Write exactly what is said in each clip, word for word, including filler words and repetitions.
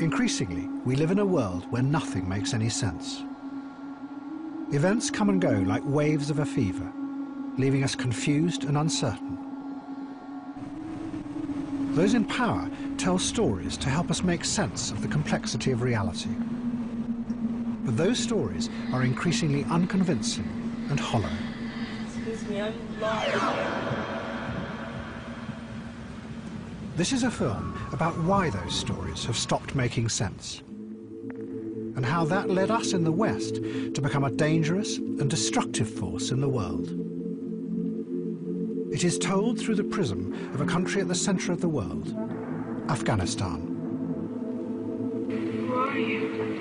Increasingly, we live in a world where nothing makes any sense. Events come and go like waves of a fever, leaving us confused and uncertain. Those in power tell stories to help us make sense of the complexity of reality. But those stories are increasingly unconvincing and hollow. Excuse me, I'm lost. This is a film about why those stories have stopped making sense, and how that led us in the West to become a dangerous and destructive force in the world. It is told through the prism of a country at the center of the world, Afghanistan. Who are you?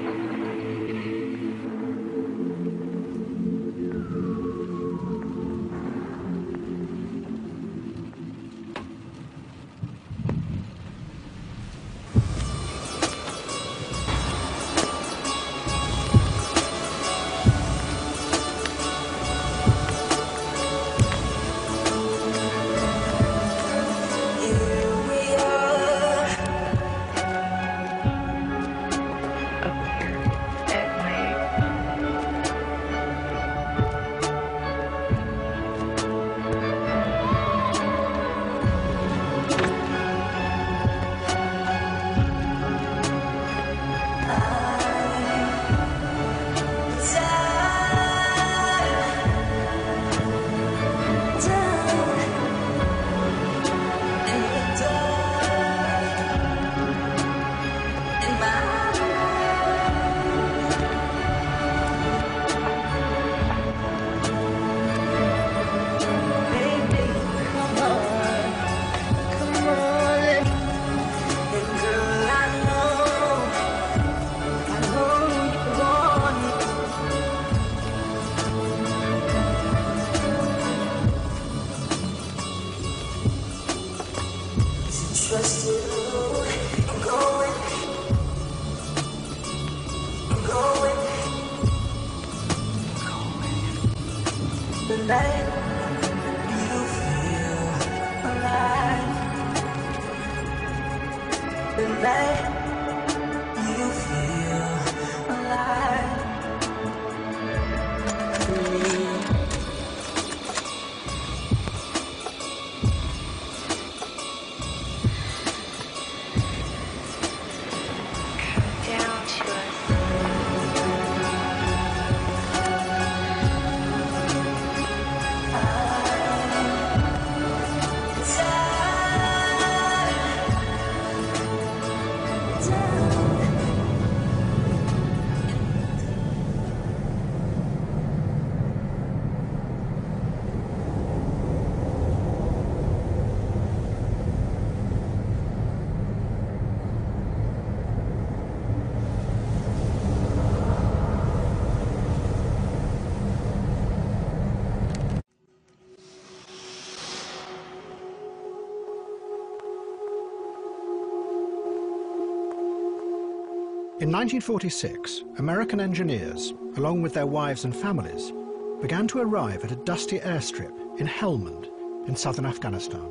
In nineteen forty-six, American engineers, along with their wives and families, began to arrive at a dusty airstrip in Helmand, in southern Afghanistan.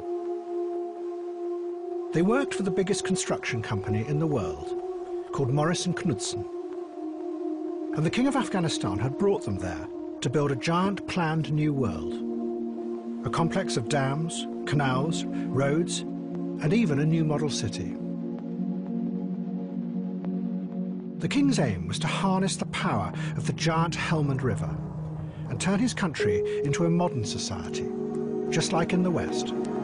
They worked for the biggest construction company in the world, called Morris and Knudsen. And the King of Afghanistan had brought them there to build a giant planned new world. A complex of dams, canals, roads, and even a new model city. The king's aim was to harness the power of the giant Helmand River and turn his country into a modern society, just like in the West.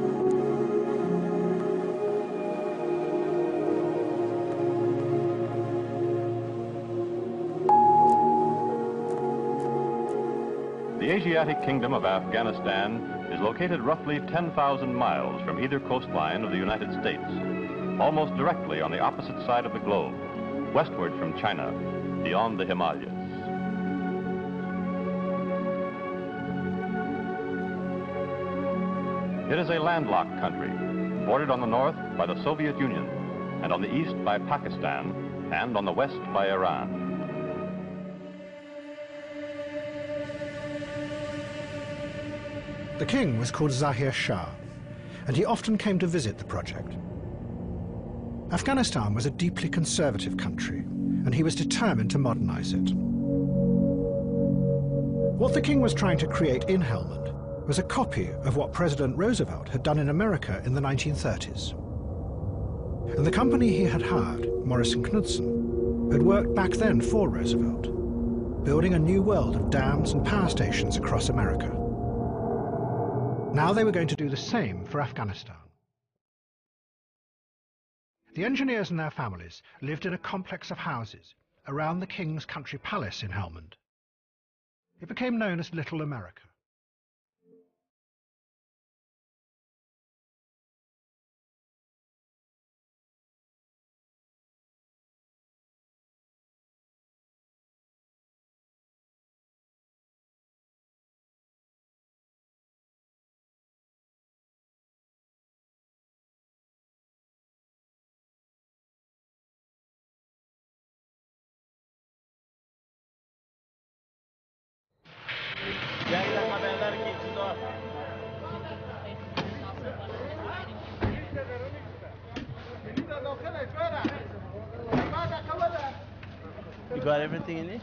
The Asiatic Kingdom of Afghanistan is located roughly ten thousand miles from either coastline of the United States, almost directly on the opposite side of the globe, westward from China, beyond the Himalayas. It is a landlocked country, bordered on the north by the Soviet Union, and on the east by Pakistan, and on the west by Iran. The king was called Zahir Shah, and he often came to visit the project. Afghanistan was a deeply conservative country, and he was determined to modernize it. What the king was trying to create in Helmand was a copy of what President Roosevelt had done in America in the nineteen thirties. And the company he had hired, Morris and Knudsen, had worked back then for Roosevelt, building a new world of dams and power stations across America. Now they were going to do the same for Afghanistan. The engineers and their families lived in a complex of houses around the King's country palace in Helmand. It became known as Little America. You got everything in it?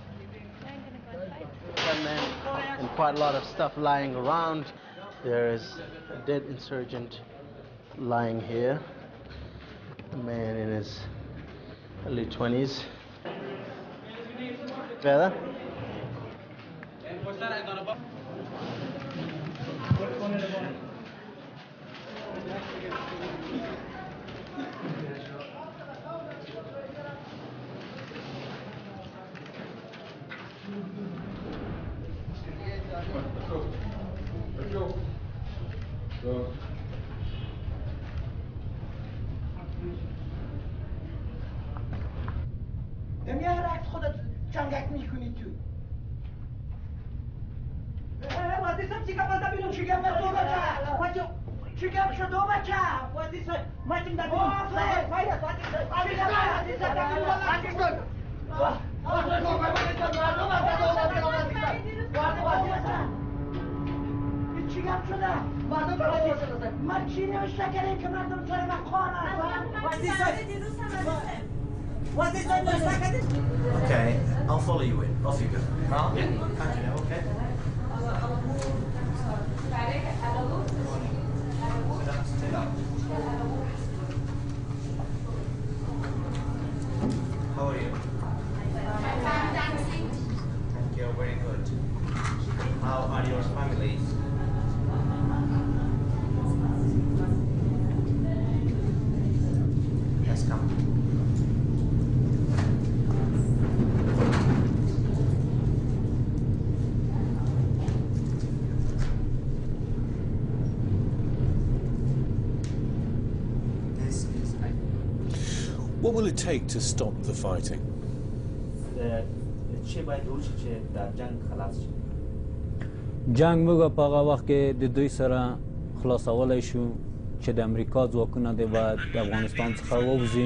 And then and quite a lot of stuff lying around. There is a dead insurgent lying here. A man in his early twenties. Better? نمیارد خودت جنگک میکنی تو واسه چیکار کنم بیرون چیکار کنم دو بچه واسه چیکار شد دو بچه واسه ماشین دادی فایر فایر چیکار شده مردم واسه من چی نوشته کردم که مردم تو رو مخوانن What is that? Okay, I'll follow you in. Off you go. Huh? Yeah. Okay. How are you? Thank you. Very good. How are your families? Yes, come. What will it take to stop the fighting? جنگ موږ په هغه وخت کې د دوی سره خلاصولی شو چې د امریکا ځواکونه دې باید د افغانستان څخه ووځي.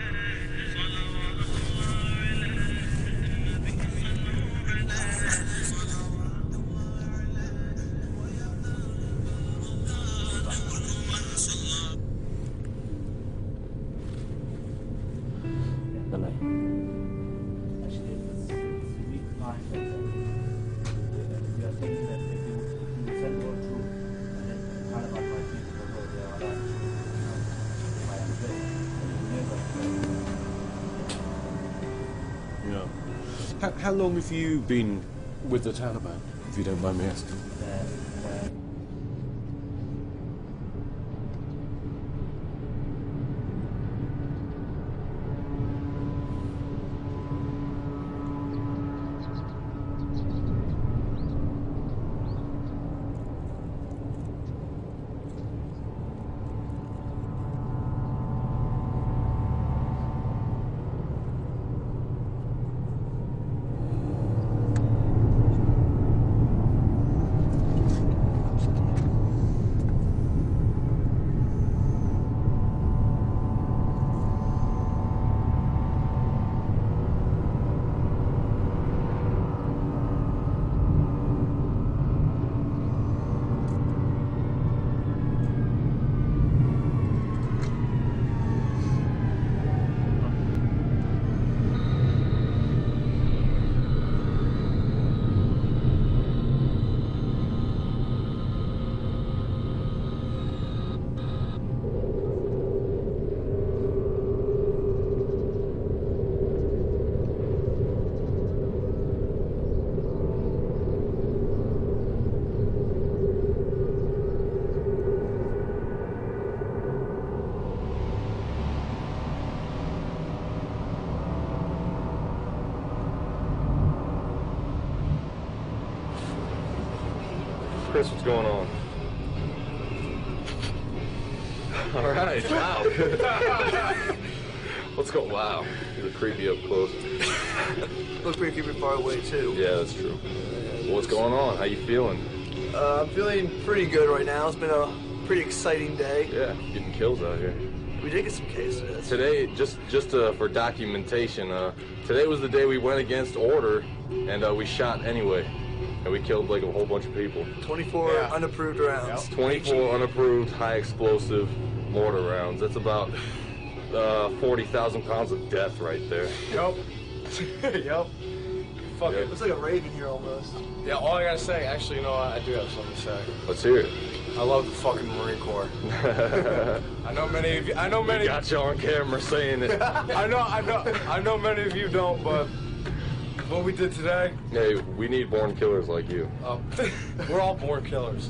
How, how long have you been with the Taliban, if you don't mind me asking? Chris, what's going on? All right, wow. Let's go, wow. You're creepy up close. Look pretty creepy far away, too. Yeah, that's true. Well, what's going on? How you feeling? Uh, I'm feeling pretty good right now. It's been a pretty exciting day. Yeah, getting kills out here. We did get some cases. Today, just just uh, for documentation, uh, today was the day we went against order, and uh, we shot anyway. And we killed like a whole bunch of people. twenty-four yeah. unapproved rounds. Yep. twenty-four unapproved, high explosive mortar rounds. That's about uh, forty thousand pounds of death right there. Yep. Yep. Fuck yep. it. Looks like a raven here almost. Yeah, all I gotta say, actually, you know, I do have something to say. Let's hear it. I love the fucking Marine Corps. I know many of you. I know many. We got you on camera saying it. I know. I know. I know many of you don't, but what we did today. Hey, we need born killers like you. Uh, we're all born killers.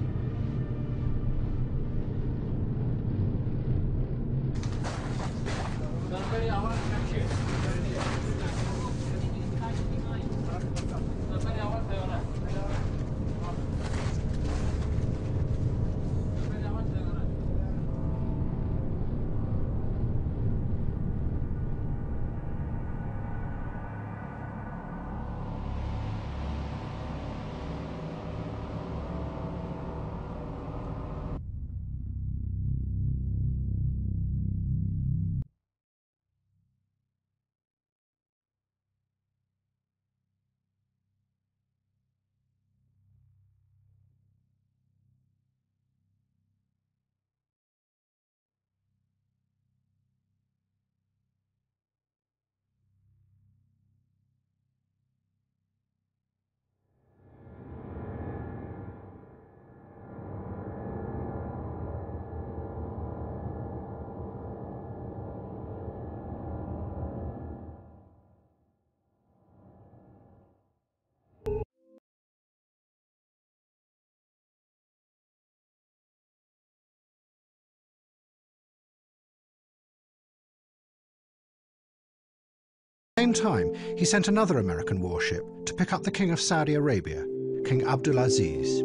At the same time, he sent another American warship to pick up the King of Saudi Arabia, King Abdulaziz.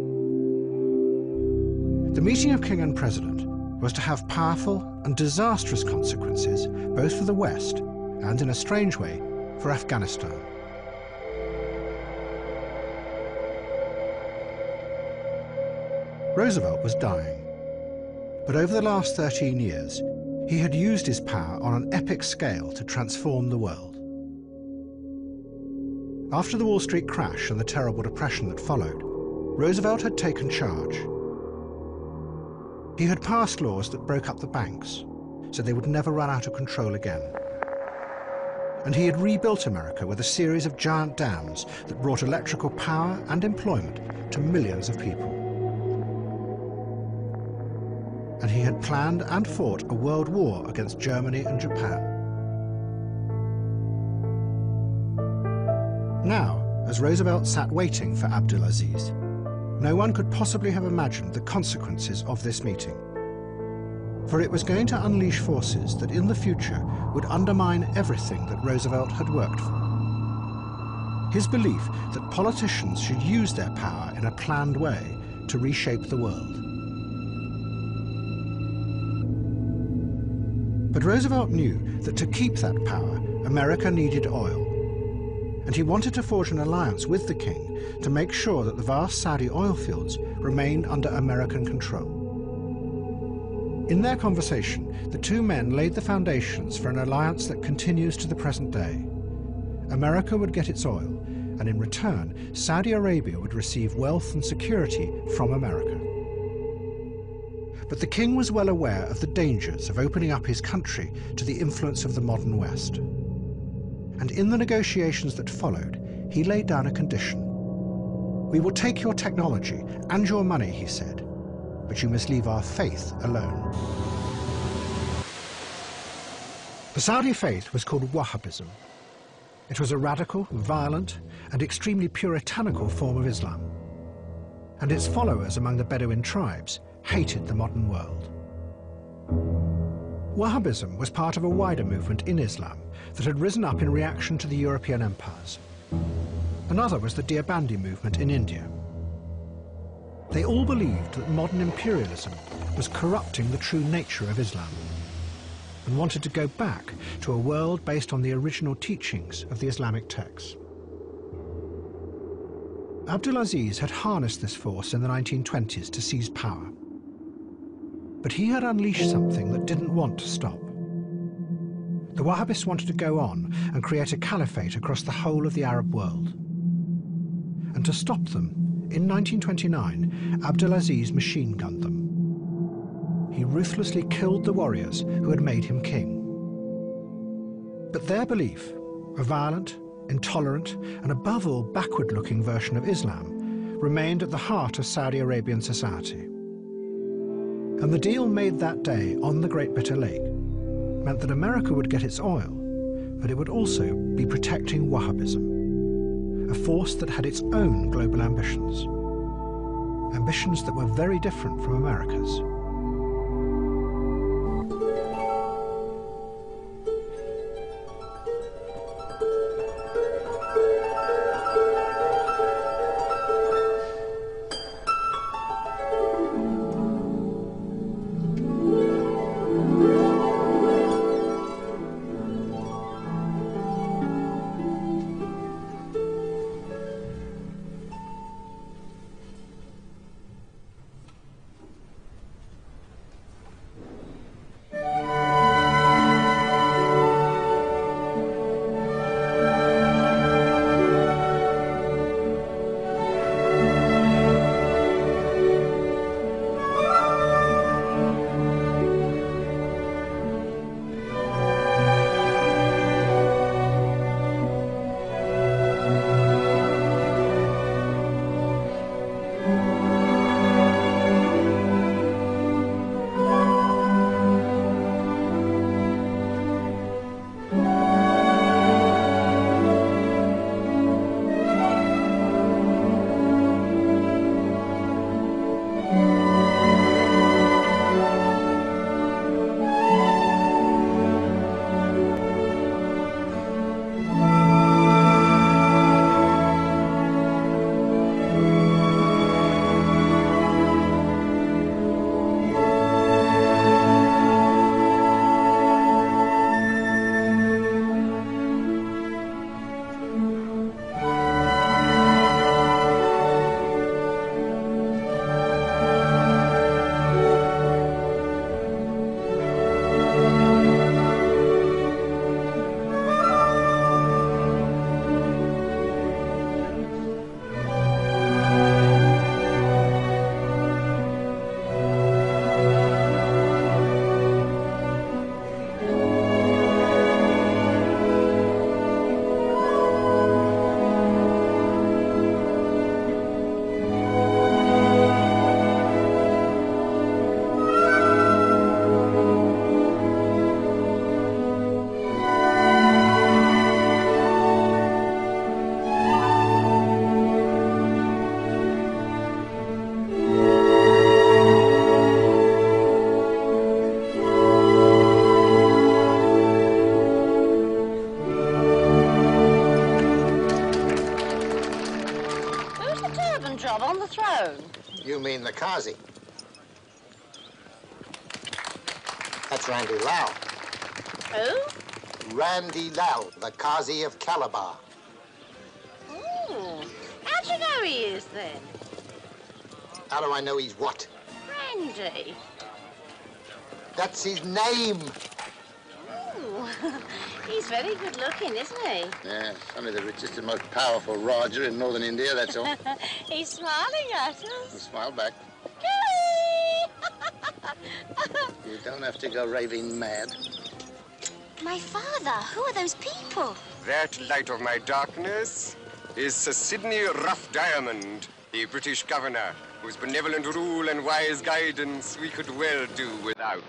The meeting of king and president was to have powerful and disastrous consequences both for the West and, in a strange way, for Afghanistan. Roosevelt was dying, but over the last thirteen years, he had used his power on an epic scale to transform the world. After the Wall Street crash and the terrible depression that followed, Roosevelt had taken charge. He had passed laws that broke up the banks, so they would never run out of control again. And he had rebuilt America with a series of giant dams that brought electrical power and employment to millions of people. And he had planned and fought a world war against Germany and Japan. Now, as Roosevelt sat waiting for Abdulaziz, no one could possibly have imagined the consequences of this meeting. For it was going to unleash forces that in the future would undermine everything that Roosevelt had worked for. His belief that politicians should use their power in a planned way to reshape the world. But Roosevelt knew that to keep that power, America needed oil. And he wanted to forge an alliance with the king to make sure that the vast Saudi oil fields remained under American control. In their conversation, the two men laid the foundations for an alliance that continues to the present day. America would get its oil, and in return, Saudi Arabia would receive wealth and security from America. But the king was well aware of the dangers of opening up his country to the influence of the modern West. And in the negotiations that followed, he laid down a condition. "We will take your technology and your money," he said, "but you must leave our faith alone." The Saudi faith was called Wahhabism. It was a radical, violent, and extremely puritanical form of Islam. And its followers among the Bedouin tribes hated the modern world. Wahhabism was part of a wider movement in Islam that had risen up in reaction to the European empires. Another was the Deobandi movement in India. They all believed that modern imperialism was corrupting the true nature of Islam and wanted to go back to a world based on the original teachings of the Islamic texts. Abdulaziz had harnessed this force in the nineteen twenties to seize power. But he had unleashed something that didn't want to stop. The Wahhabists wanted to go on and create a caliphate across the whole of the Arab world. And to stop them, in nineteen twenty-nine, Abdulaziz machine-gunned them. He ruthlessly killed the warriors who had made him king. But their belief, a violent, intolerant, and above all backward-looking version of Islam, remained at the heart of Saudi Arabian society. And the deal made that day on the Great Bitter Lake meant that America would get its oil, but it would also be protecting Wahhabism, a force that had its own global ambitions, ambitions that were very different from America's. You mean the Qazi? That's Randy Lau. Who? Randy Lau, the Qazi of Calabar. Oh, how'd you know he is then? How do I know he's what? Randy. That's his name. Oh, he's very good looking, isn't he? Yeah, only the richest and most powerful Raja in northern India, that's all. He's smiling at us. Well, smile back. You don't have to go raving mad. My father, who are those people? That light of my darkness is Sir Sidney Rough Diamond, the British governor, whose benevolent rule and wise guidance we could well do without.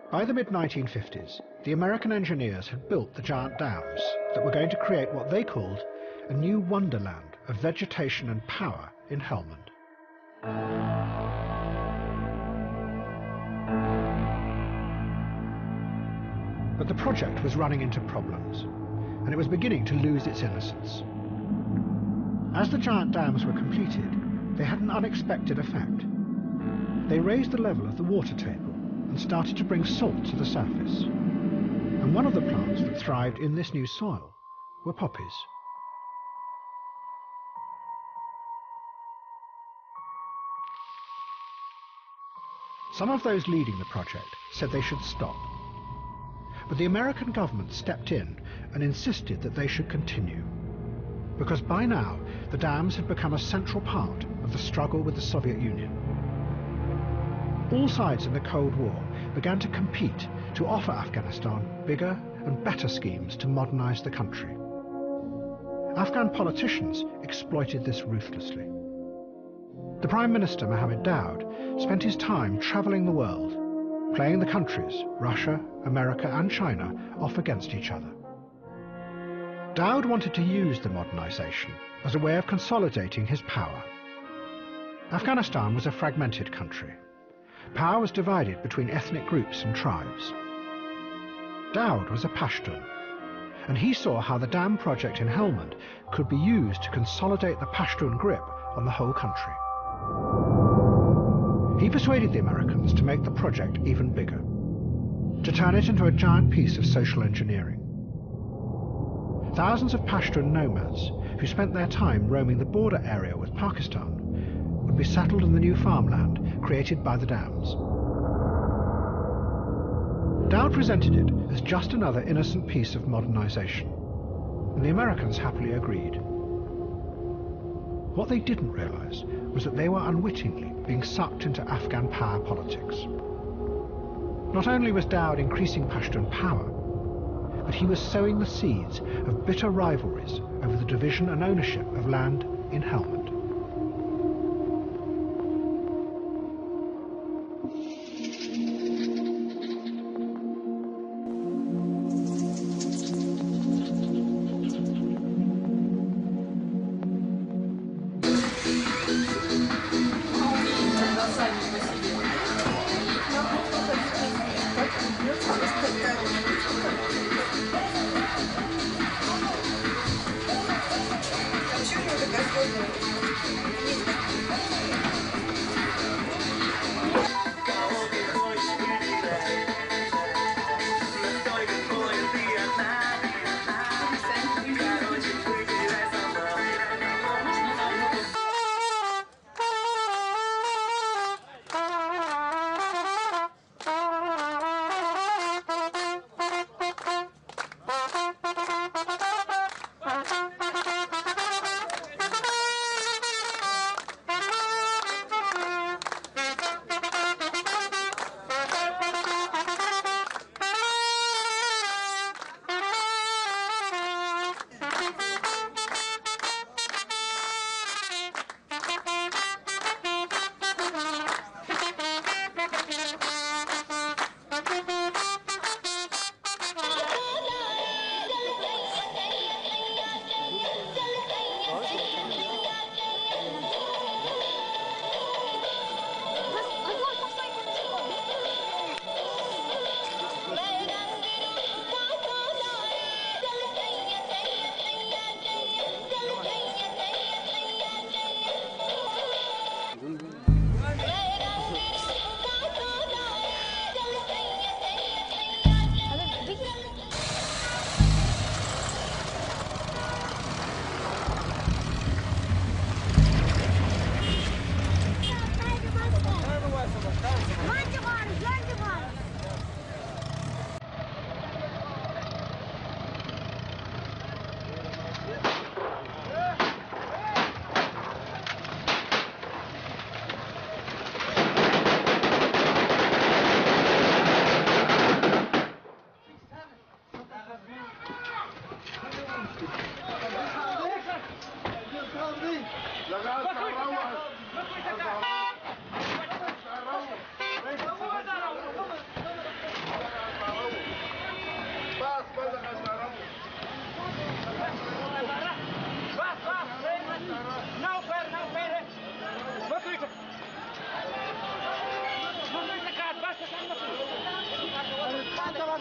By the mid nineteen fifties, the American engineers had built the giant dams that were going to create what they called a new wonderland of vegetation and power in Helmand. But the project was running into problems, and it was beginning to lose its innocence. As the giant dams were completed, they had an unexpected effect. They raised the level of the water table and started to bring salt to the surface. And one of the plants that thrived in this new soil were poppies. Some of those leading the project said they should stop. But the American government stepped in and insisted that they should continue. Because by now, the dams had become a central part of the struggle with the Soviet Union. All sides in the Cold War began to compete to offer Afghanistan bigger and better schemes to modernize the country. Afghan politicians exploited this ruthlessly. The Prime Minister, Mohammed Daoud, spent his time traveling the world, playing the countries, Russia, America and China, off against each other. Daoud wanted to use the modernization as a way of consolidating his power. Afghanistan was a fragmented country. Power was divided between ethnic groups and tribes. Daoud was a Pashtun, and he saw how the dam project in Helmand could be used to consolidate the Pashtun grip on the whole country. He persuaded the Americans to make the project even bigger, to turn it into a giant piece of social engineering. Thousands of Pashtun nomads who spent their time roaming the border area with Pakistan would be settled in the new farmland created by the dams. Daoud presented it as just another innocent piece of modernization, and the Americans happily agreed. What they didn't realize was that they were unwittingly being sucked into Afghan power politics. Not only was Daoud increasing Pashtun power, but he was sowing the seeds of bitter rivalries over the division and ownership of land in Helmand. Thank you.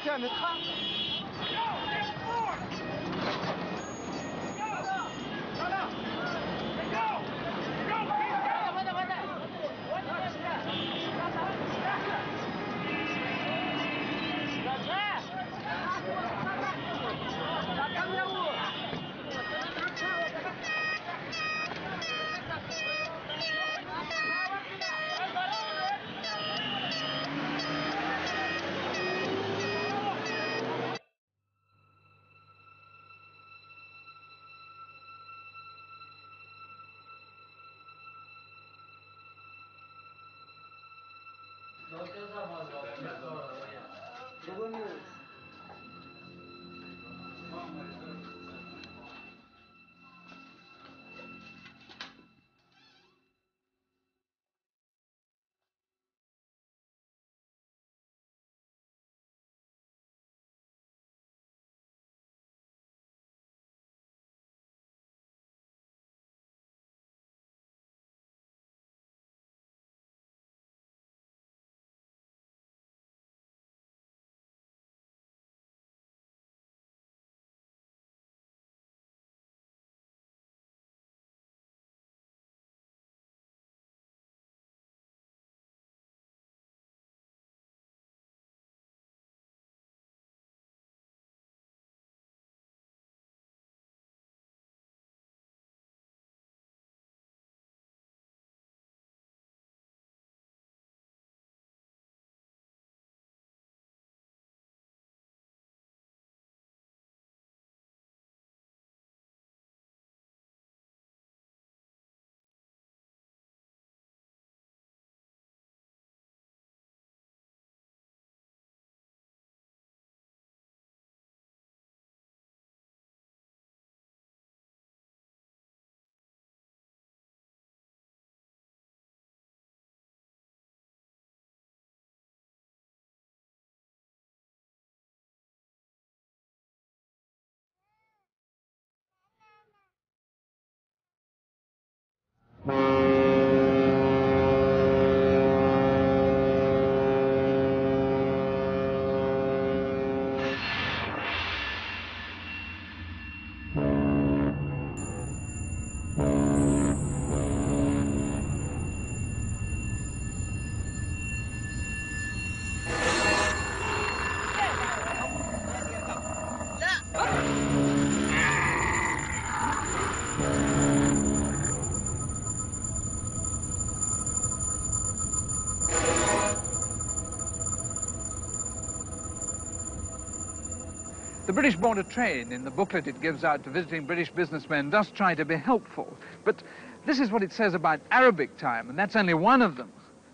The British Border Trade, in the booklet it gives out to visiting British businessmen, does try to be helpful. But this is what it says about Arabic time, and that's only one of them.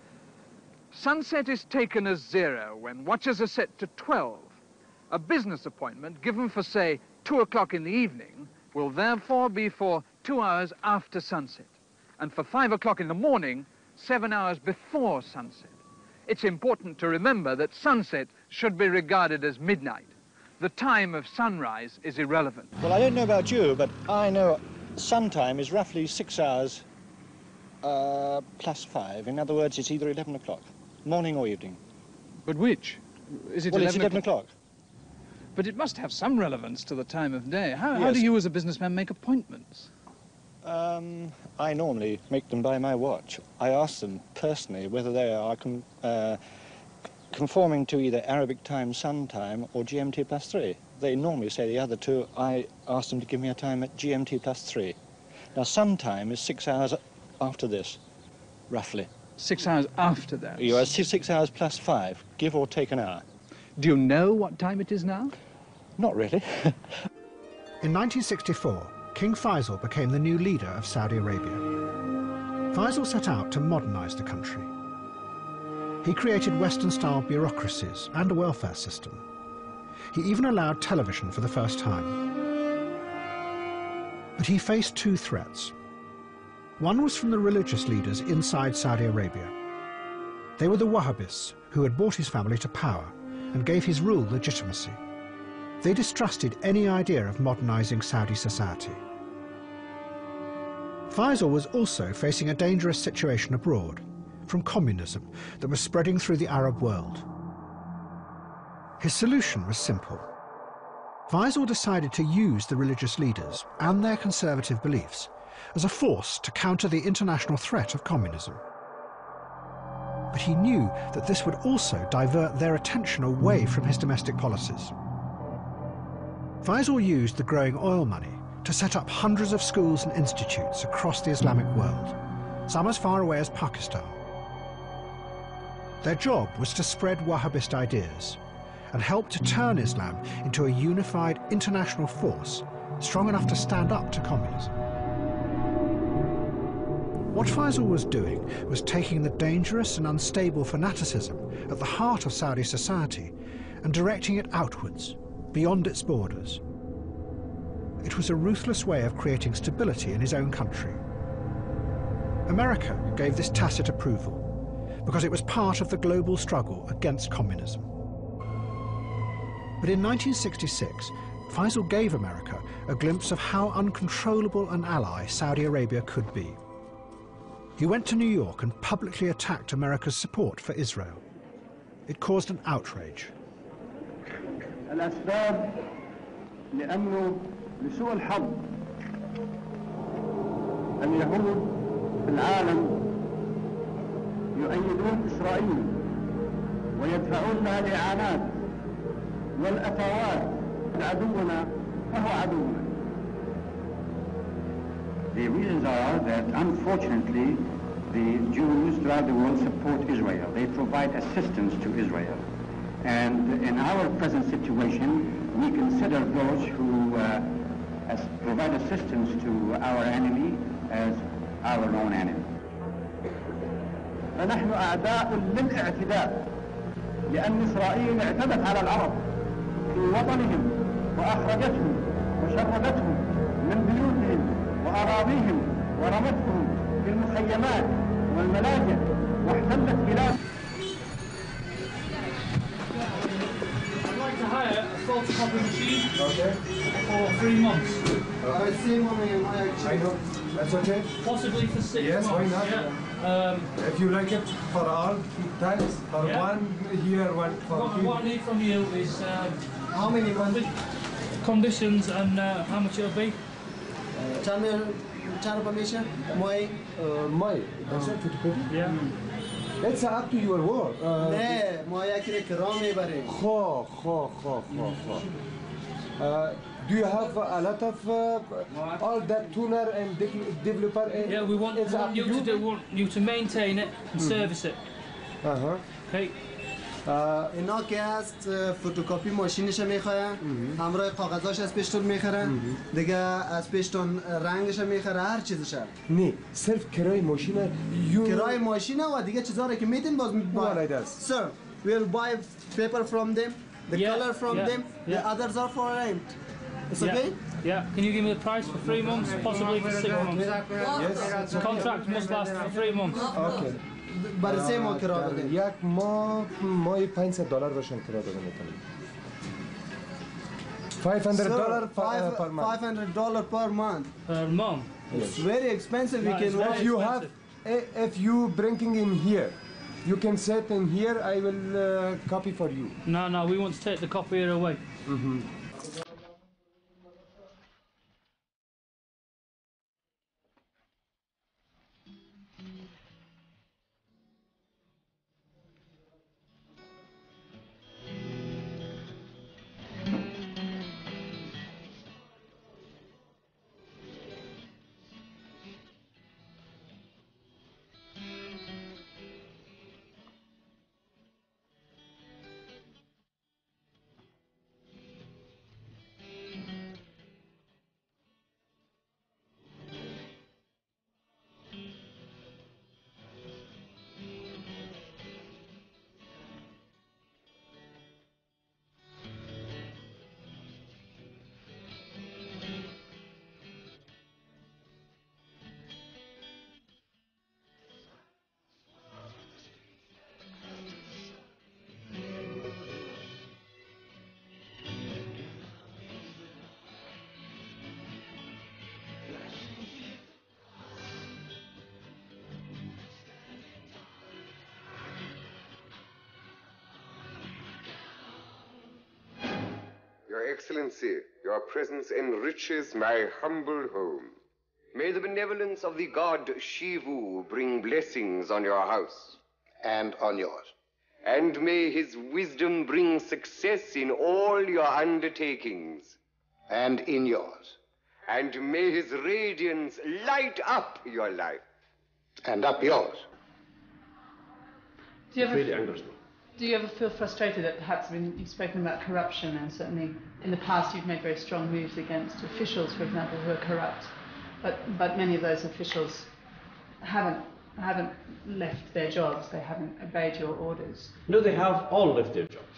Sunset is taken as zero when watches are set to twelve. A business appointment given for, say, two o'clock in the evening will therefore be for two hours after sunset, and for five o'clock in the morning, seven hours before sunset. It's important to remember that sunset should be regarded as midnight. The time of sunrise is irrelevant. Well, I don't know about you, but I know sun time is roughly six hours uh, plus five. In other words, it's either eleven o'clock, morning or evening. But which? Is it well, eleven it's eleven o'clock. But it must have some relevance to the time of day. How, Yes. how do you as a businessman make appointments? Um, I normally make them by my watch. I ask them personally whether they are con uh, conforming to either Arabic time, sun time, or G M T plus three. They normally say the other two. I ask them to give me a time at G M T plus three. Now, sun time is six hours after this, roughly. Six hours after that? You are six hours plus five, give or take an hour. Do you know what time it is now? Not really. In nineteen sixty-four, King Faisal became the new leader of Saudi Arabia. Faisal set out to modernize the country. He created Western-style bureaucracies and a welfare system. He even allowed television for the first time. But he faced two threats. One was from the religious leaders inside Saudi Arabia. They were the Wahhabis, who had brought his family to power and gave his rule legitimacy. They distrusted any idea of modernizing Saudi society. Faisal was also facing a dangerous situation abroad, from communism that was spreading through the Arab world. His solution was simple. Faisal decided to use the religious leaders and their conservative beliefs as a force to counter the international threat of communism. But he knew that this would also divert their attention away from his domestic policies. Faisal used the growing oil money to set up hundreds of schools and institutes across the Islamic world, some as far away as Pakistan. Their job was to spread Wahhabist ideas and help to turn Islam into a unified international force strong enough to stand up to communism. What Faisal was doing was taking the dangerous and unstable fanaticism at the heart of Saudi society and directing it outwards, beyond its borders. It was a ruthless way of creating stability in his own country. America gave this tacit approval because it was part of the global struggle against communism. But in nineteen sixty-six, Faisal gave America a glimpse of how uncontrollable an ally Saudi Arabia could be. He went to New York and publicly attacked America's support for Israel. It caused an outrage. الأسباب لأنه لسوء الحظ اليهود في العالم يؤيدون إسرائيل ويدفعون لها الإعانات والأثوات لعدونا فهو عدونا. The reasons are that, unfortunately, the Jews throughout the world support Israel. They provide assistance to Israel. And in our present situation, we consider those who uh, as provide assistance to our enemy as our own enemy. فنحن أعداء للاعتداء لأن إسرائيل اعتدت على العرب في وطنهم وأخرجتهم وشردتهم من بيوتهم وأراضيهم ورمتهم في المخيمات والملاجئ واحتلت بلاد. I'd like to hire a photocopy machine okay. for three months. Okay. I know. That's okay? Possibly for six yes, months. Yes, why not? Yeah. Um, if you like it for all times, or yeah. one here, one for what, what I need from you is um, how many condi conditions and uh, how much it'll be. My, uh, my, that's it, photocopy? Yeah. It's up to your work. نه ما یکی رو کرام میبریم. خو خو خو خو خو. Do you have a lot of uh, all that tuner and de developer? And yeah, we want, we want you, you to do want you to maintain it and mm-hmm. service it. Uh huh. Okay. اینا که هست فوتوکاپی ماشینش میخواین همراه کاغذاش از پیشتون میخرن دیگه از پیشتون رنگش میخره هر چیزش نه صرف کرای ماشین کرای ماشین و دیگه چیزا رو که میدین باز sir we'll buy paper from them the yeah, color from yeah, them yeah. the others are for rent it's yeah. okay yeah can you give me the price for three months possibly for six months yes the contract must last for three months okay برای سه ماه کرا بده یک ماه ماهی پانصد دلار باشن کرا داده میتونیم five hundred dollars per month five hundred dollars per month per month it's very expensive you can if you have if you bringing in here you can set in here I will uh, copy for you no no we want to take the copier away mm-hmm. Your Excellency, your presence enriches my humble home. May the benevolence of the god Shivu bring blessings on your house. And on yours. And may his wisdom bring success in all your undertakings. And in yours. And may his radiance light up your life. And up yours. Do you ever, really angers me. do you ever feel frustrated that perhaps, I mean, you've spoken about corruption, and certainly in the past you've made very strong moves against officials, for example, who are corrupt, but, but many of those officials haven't, haven't left their jobs, they haven't obeyed your orders. No, they have all left their jobs.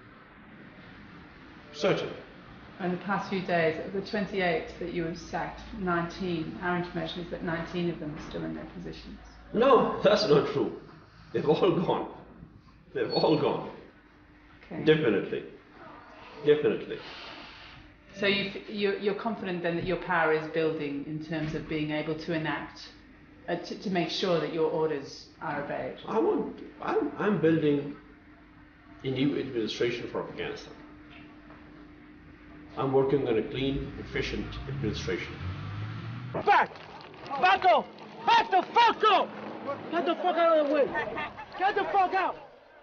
Certainly. In the past few days, the twenty-eight that you have sacked, nineteen, our information is that nineteen of them are still in their positions. No, that's not true. They've all gone. They've all gone. Okay. Definitely. Definitely. So you, you're, you're confident then that your power is building in terms of being able to enact, uh, to, to make sure that your orders are obeyed? I want, I'm, I'm building a new administration for Afghanistan. I'm working on a clean, efficient administration. Back! Back off! Back the fuck off! Get the fuck out of the way! Get the fuck out!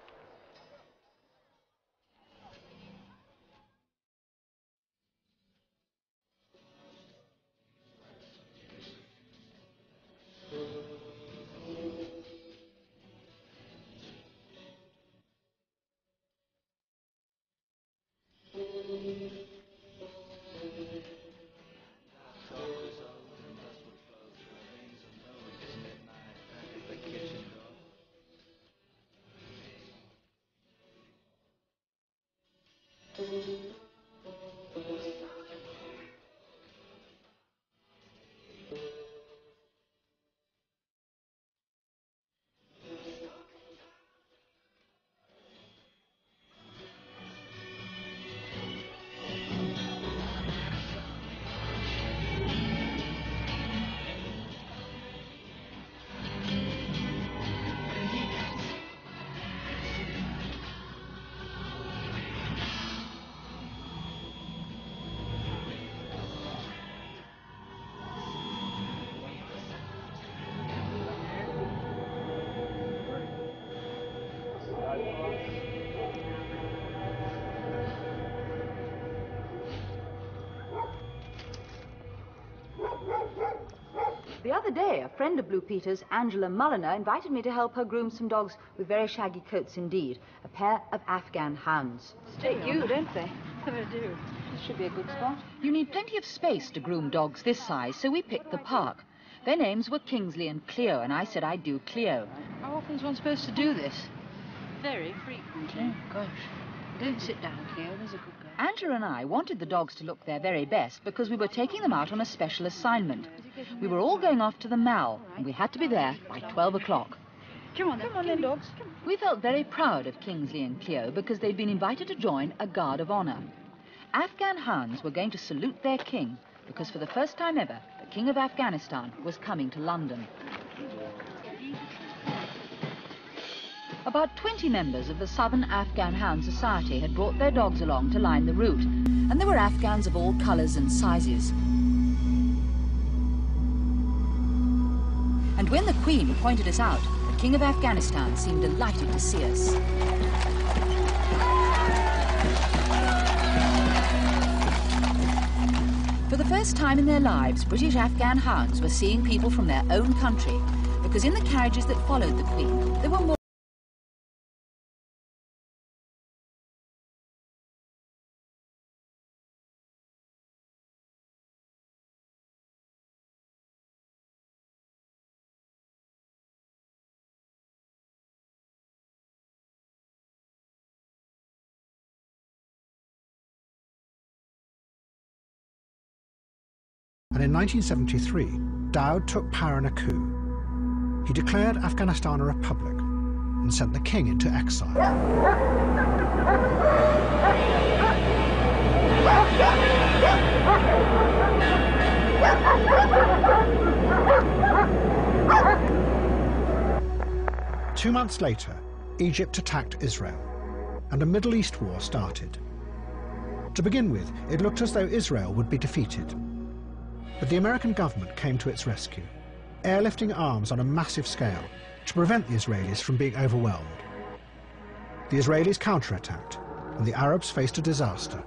The other day, a friend of Blue Peter's, Angela Mulliner, invited me to help her groom some dogs with very shaggy coats indeed, a pair of Afghan hounds. Take you, don't they? They do. This should be a good spot. You need plenty of space to groom dogs this size, so we picked the park. Their names were Kingsley and Cleo, and I said I'd do Cleo. How often is one supposed to do this? Very frequently. Oh, gosh. Don't sit down, Cleo. There's a good girl. Angela and I wanted the dogs to look their very best because we were taking them out on a special assignment. We were all going off to the Mall, and we had to be there by twelve o'clock. Come on, then. Come on, then, dogs. We felt very proud of Kingsley and Cleo because they'd been invited to join a guard of honor. Afghan hounds were going to salute their king because for the first time ever, the King of Afghanistan was coming to London. About twenty members of the Southern Afghan Hound Society had brought their dogs along to line the route, and there were Afghans of all colours and sizes. And when the Queen pointed us out, the King of Afghanistan seemed delighted to see us. For the first time in their lives, British Afghan hounds were seeing people from their own country, because in the carriages that followed the Queen, there were more And in nineteen seventy-three, Daud took power in a coup. He declared Afghanistan a republic and sent the king into exile. Two months later, Egypt attacked Israel, and a Middle East war started. To begin with, it looked as though Israel would be defeated. But the American government came to its rescue, airlifting arms on a massive scale to prevent the Israelis from being overwhelmed. The Israelis counterattacked, and the Arabs faced a disaster.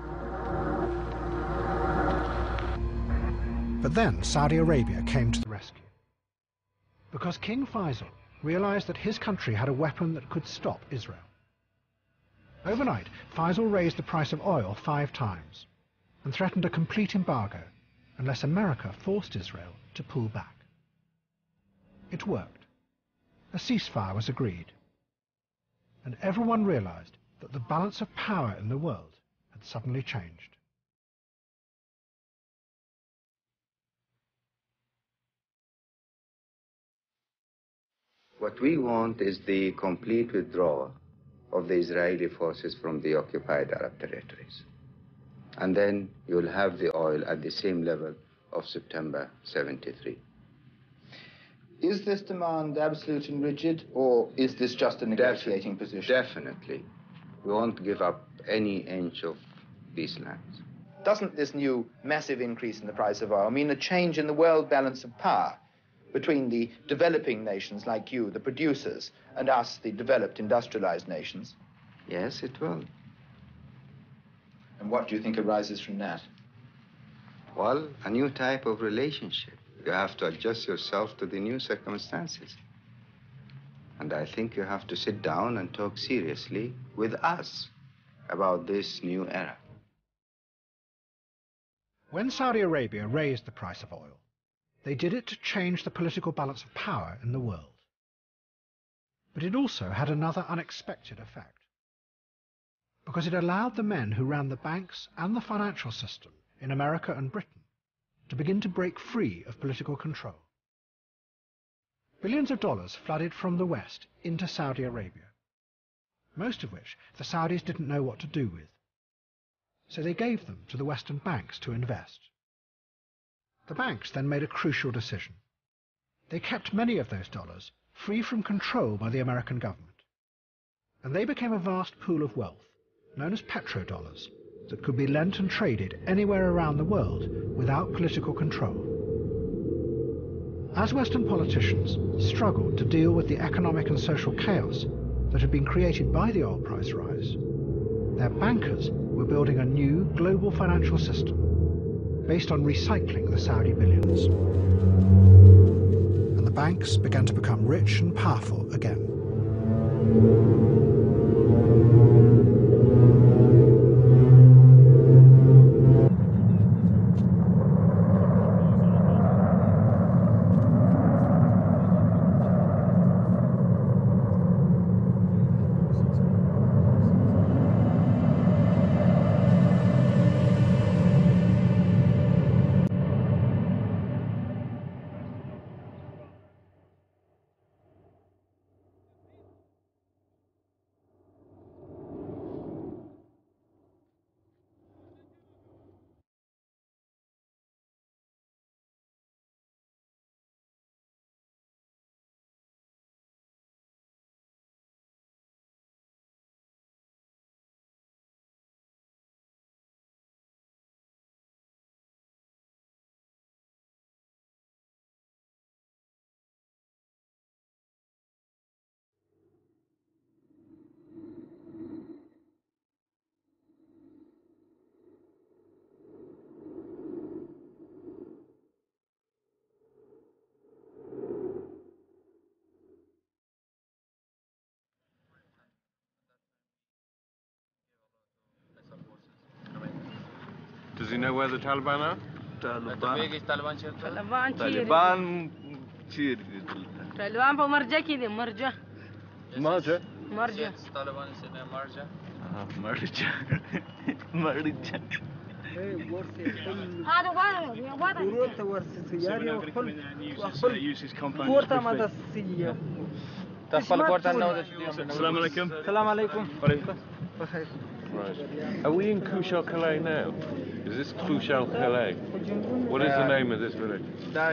But then Saudi Arabia came to the rescue, because King Faisal realized that his country had a weapon that could stop Israel. Overnight, Faisal raised the price of oil five times and threatened a complete embargo unless America forced Israel to pull back. It worked. A ceasefire was agreed, and everyone realized that the balance of power in the world had suddenly changed. What we want is the complete withdrawal of the Israeli forces from the occupied Arab territories. And then you'll have the oil at the same level of September seventy-three. Is this demand absolute and rigid, or is this just a negotiating Definitely, position? Definitely. We won't give up any inch of these lands. Doesn't this new massive increase in the price of oil mean a change in the world balance of power between the developing nations like you, the producers, and us, the developed industrialized nations? Yes, it will. And what do you think arises from that? Well, a new type of relationship. You have to adjust yourself to the new circumstances. And I think you have to sit down and talk seriously with us about this new era. When Saudi Arabia raised the price of oil, they did it to change the political balance of power in the world. But it also had another unexpected effect, because it allowed the men who ran the banks and the financial system in America and Britain to begin to break free of political control. Billions of dollars flooded from the West into Saudi Arabia, most of which the Saudis didn't know what to do with. So they gave them to the Western banks to invest. The banks then made a crucial decision. They kept many of those dollars free from control by the American government, and they became a vast pool of wealth, known as petrodollars, that could be lent and traded anywhere around the world without political control. As Western politicians struggled to deal with the economic and social chaos that had been created by the oil price rise, their bankers were building a new global financial system based on recycling the Saudi billions. And the banks began to become rich and powerful again. Does he know where the Taliban are? Taliban. Taliban. Taliban. Cheer. Taliban po marja ki de marja. Marja. Marja. Taliban is in Marja. Marja. Marja. هذا واضح ورث ورث سياري وخل وخل ورث ماذا السيارة تخبل كورتنا السلام عليكم السلام عليكم بخير Right. Are we in Kushal-Kalay now? Is this Kushal-Kalay? What is the name of this village? Yeah.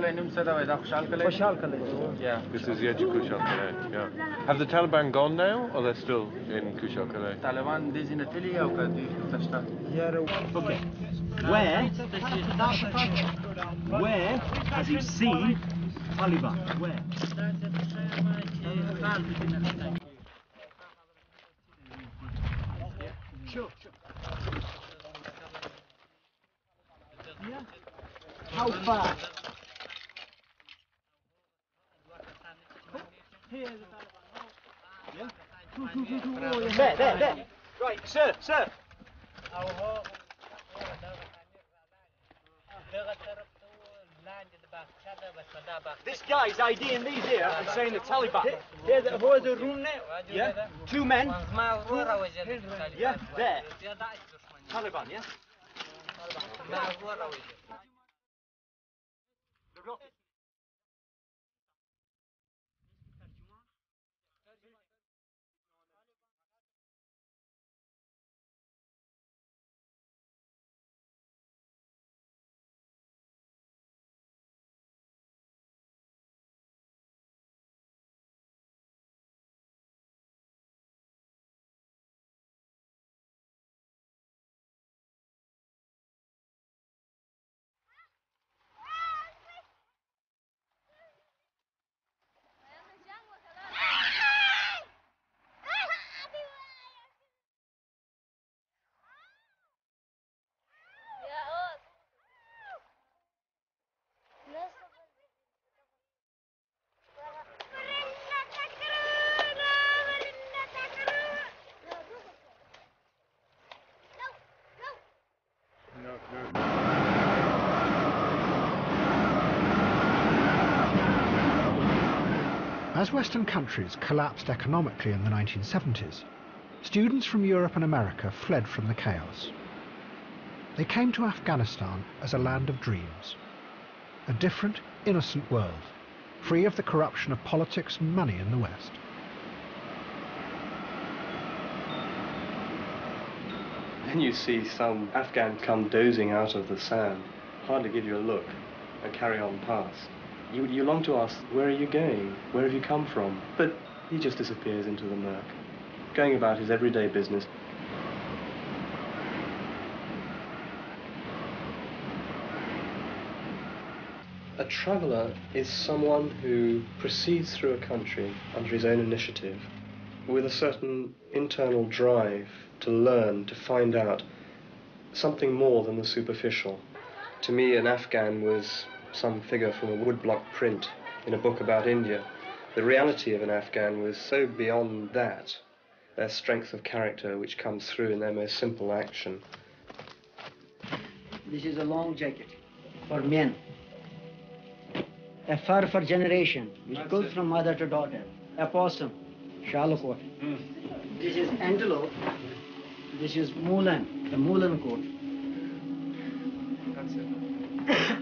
This is the edge of Kushal-Kalay, yeah. Have the Taliban gone now, or they're still in Kushal-Kalay? Taliban is in the Tili or Okay. Where? Where has he seen Taliban? Where? Sure, sure. Yeah. How far? Here, the Taliban. Yeah. Two, two, two, two. Oh, yeah. There, there, there. Right, sir, sir. This guy's IDing these here and saying the Taliban. There's a, who is the room now? Yeah? Two men. Two, yeah, there. Taliban, yeah? As Western countries collapsed economically in the nineteen seventies, students from Europe and America fled from the chaos. They came to Afghanistan as a land of dreams, a different, innocent world, free of the corruption of politics and money in the West. Then you see some Afghan come dozing out of the sand, hardly give you a look, and carry on past. You, you long to ask, where are you going? Where have you come from? But he just disappears into the murk, going about his everyday business. A traveller is someone who proceeds through a country under his own initiative, with a certain internal drive to learn, to find out something more than the superficial. To me, an Afghan was some figure from a woodblock print in a book about India. The reality of an Afghan was so beyond that, their strength of character which comes through in their most simple action. This is a long jacket for men. A fur for generation, which goes from mother to daughter. A possum, shallow coat. Mm. This is antelope. This is moolan, the moolan coat. That's it.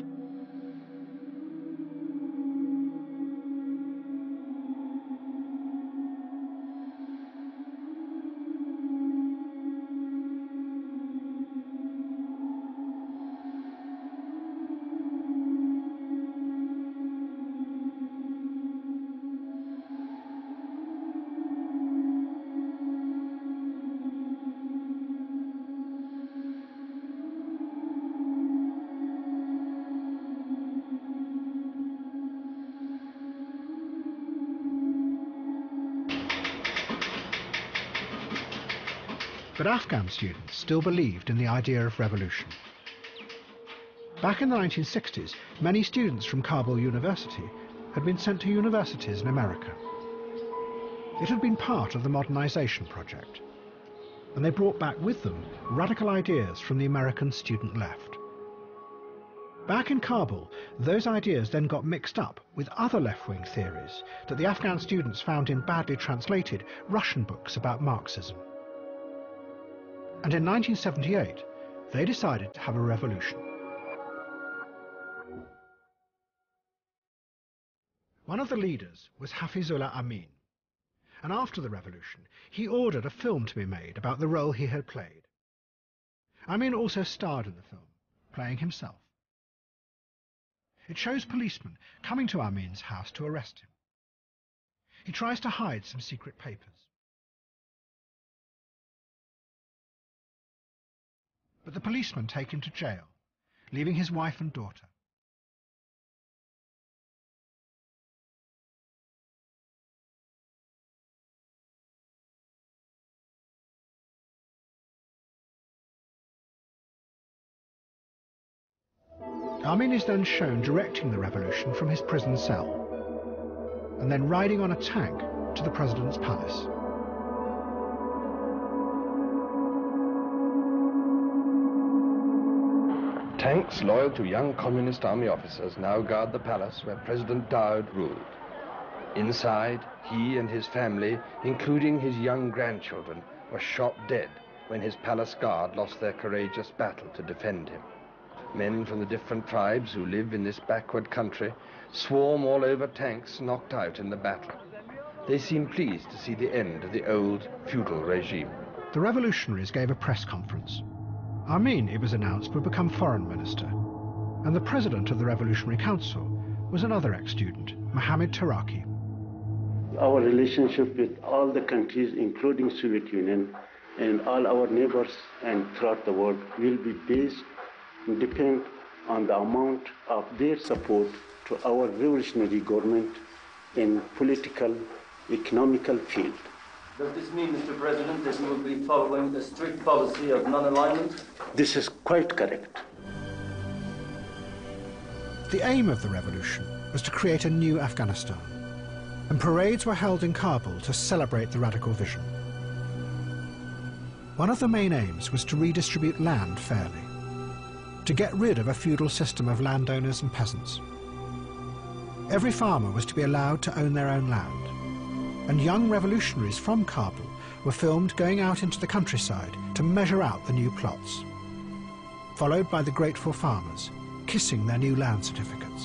But Afghan students still believed in the idea of revolution. Back in the nineteen sixties, many students from Kabul University had been sent to universities in America. It had been part of the modernization project, and they brought back with them radical ideas from the American student left. Back in Kabul, those ideas then got mixed up with other left-wing theories that the Afghan students found in badly translated Russian books about Marxism. And in nineteen seventy-eight, they decided to have a revolution. One of the leaders was Hafizullah Amin, and after the revolution, he ordered a film to be made about the role he had played. Amin also starred in the film, playing himself. It shows policemen coming to Amin's house to arrest him. He tries to hide some secret papers. But the policemen take him to jail, leaving his wife and daughter. Amin is then shown directing the revolution from his prison cell, and then riding on a tank to the president's palace. Tanks loyal to young communist army officers now guard the palace where President Daoud ruled. Inside, he and his family, including his young grandchildren, were shot dead when his palace guard lost their courageous battle to defend him. Men from the different tribes who live in this backward country swarm all over tanks knocked out in the battle. They seem pleased to see the end of the old feudal regime. The revolutionaries gave a press conference. Amin, it was announced, would become foreign minister, and the president of the Revolutionary Council was another ex-student, Mohammad Taraki. Our relationship with all the countries, including Soviet Union, and all our neighbors and throughout the world will be based depend on the amount of their support to our revolutionary government in political, economical field. Does this mean, Mister President, that you will be following a strict policy of non-alignment? This is quite correct. The aim of the revolution was to create a new Afghanistan, and parades were held in Kabul to celebrate the radical vision. One of the main aims was to redistribute land fairly, to get rid of a feudal system of landowners and peasants. Every farmer was to be allowed to own their own land, and young revolutionaries from Kabul were filmed going out into the countryside to measure out the new plots, followed by the grateful farmers kissing their new land certificates.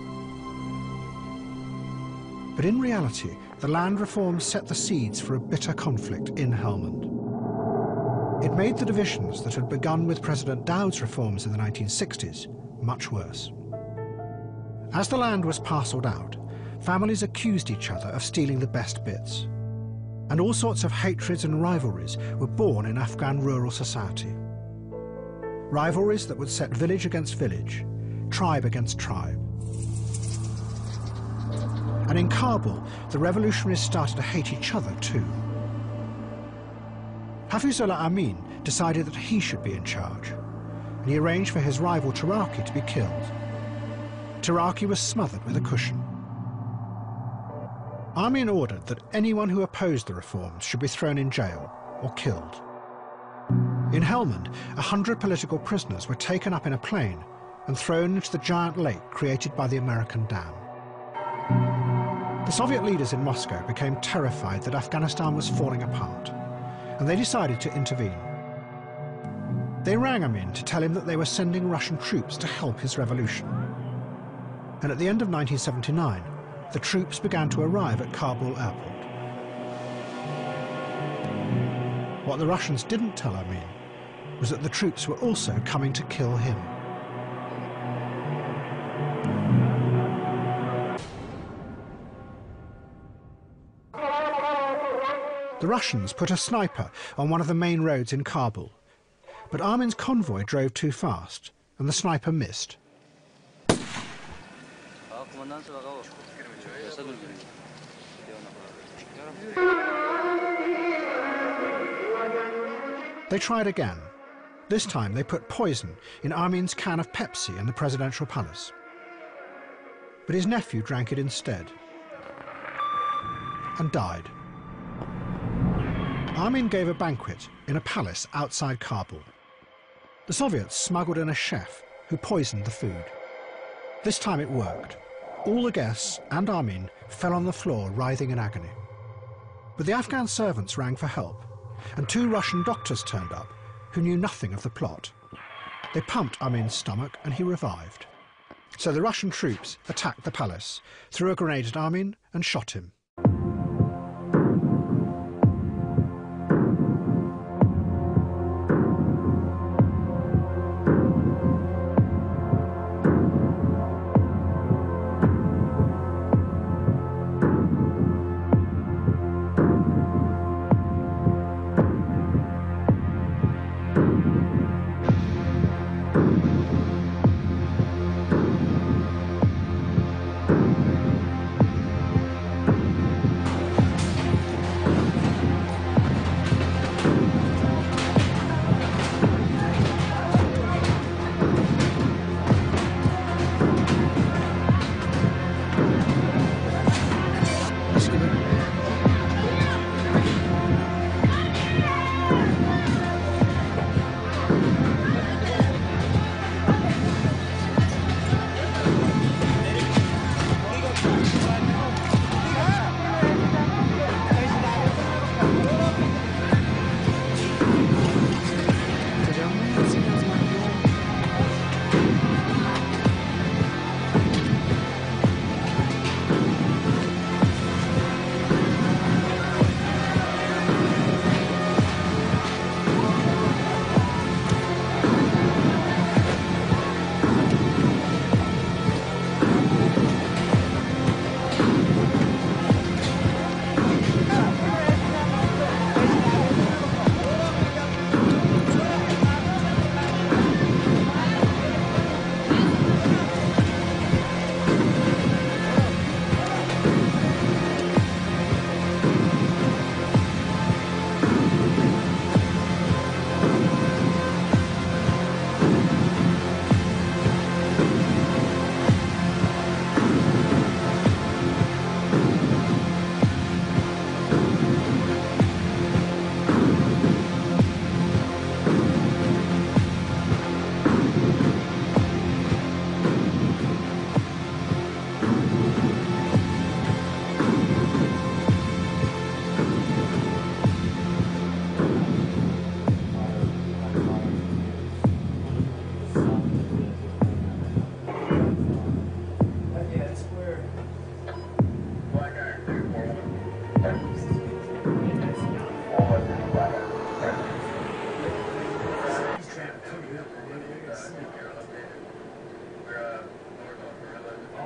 But in reality, the land reforms set the seeds for a bitter conflict in Helmand. It made the divisions that had begun with President Daoud's reforms in the nineteen sixties much worse. As the land was parcelled out, families accused each other of stealing the best bits, and all sorts of hatreds and rivalries were born in Afghan rural society. Rivalries that would set village against village, tribe against tribe. And in Kabul, the revolutionaries started to hate each other too. Hafizullah Amin decided that he should be in charge, and he arranged for his rival Taraki to be killed. Taraki was smothered with a cushion. Amin ordered that anyone who opposed the reforms should be thrown in jail or killed. In Helmand, a hundred political prisoners were taken up in a plane and thrown into the giant lake created by the American dam. The Soviet leaders in Moscow became terrified that Afghanistan was falling apart, and they decided to intervene. They rang Amin to tell him that they were sending Russian troops to help his revolution. And at the end of nineteen seventy-nine, the troops began to arrive at Kabul airport. What the Russians didn't tell Amin was that the troops were also coming to kill him. The Russians put a sniper on one of the main roads in Kabul, but Amin's convoy drove too fast and the sniper missed. They tried again. This time they put poison in Amin's can of Pepsi in the presidential palace. But his nephew drank it instead and died. Amin gave a banquet in a palace outside Kabul. The Soviets smuggled in a chef who poisoned the food. This time it worked. All the guests and Amin fell on the floor writhing in agony. But the Afghan servants rang for help, and two Russian doctors turned up who knew nothing of the plot. They pumped Amin's stomach and he revived. So the Russian troops attacked the palace, threw a grenade at Amin and shot him.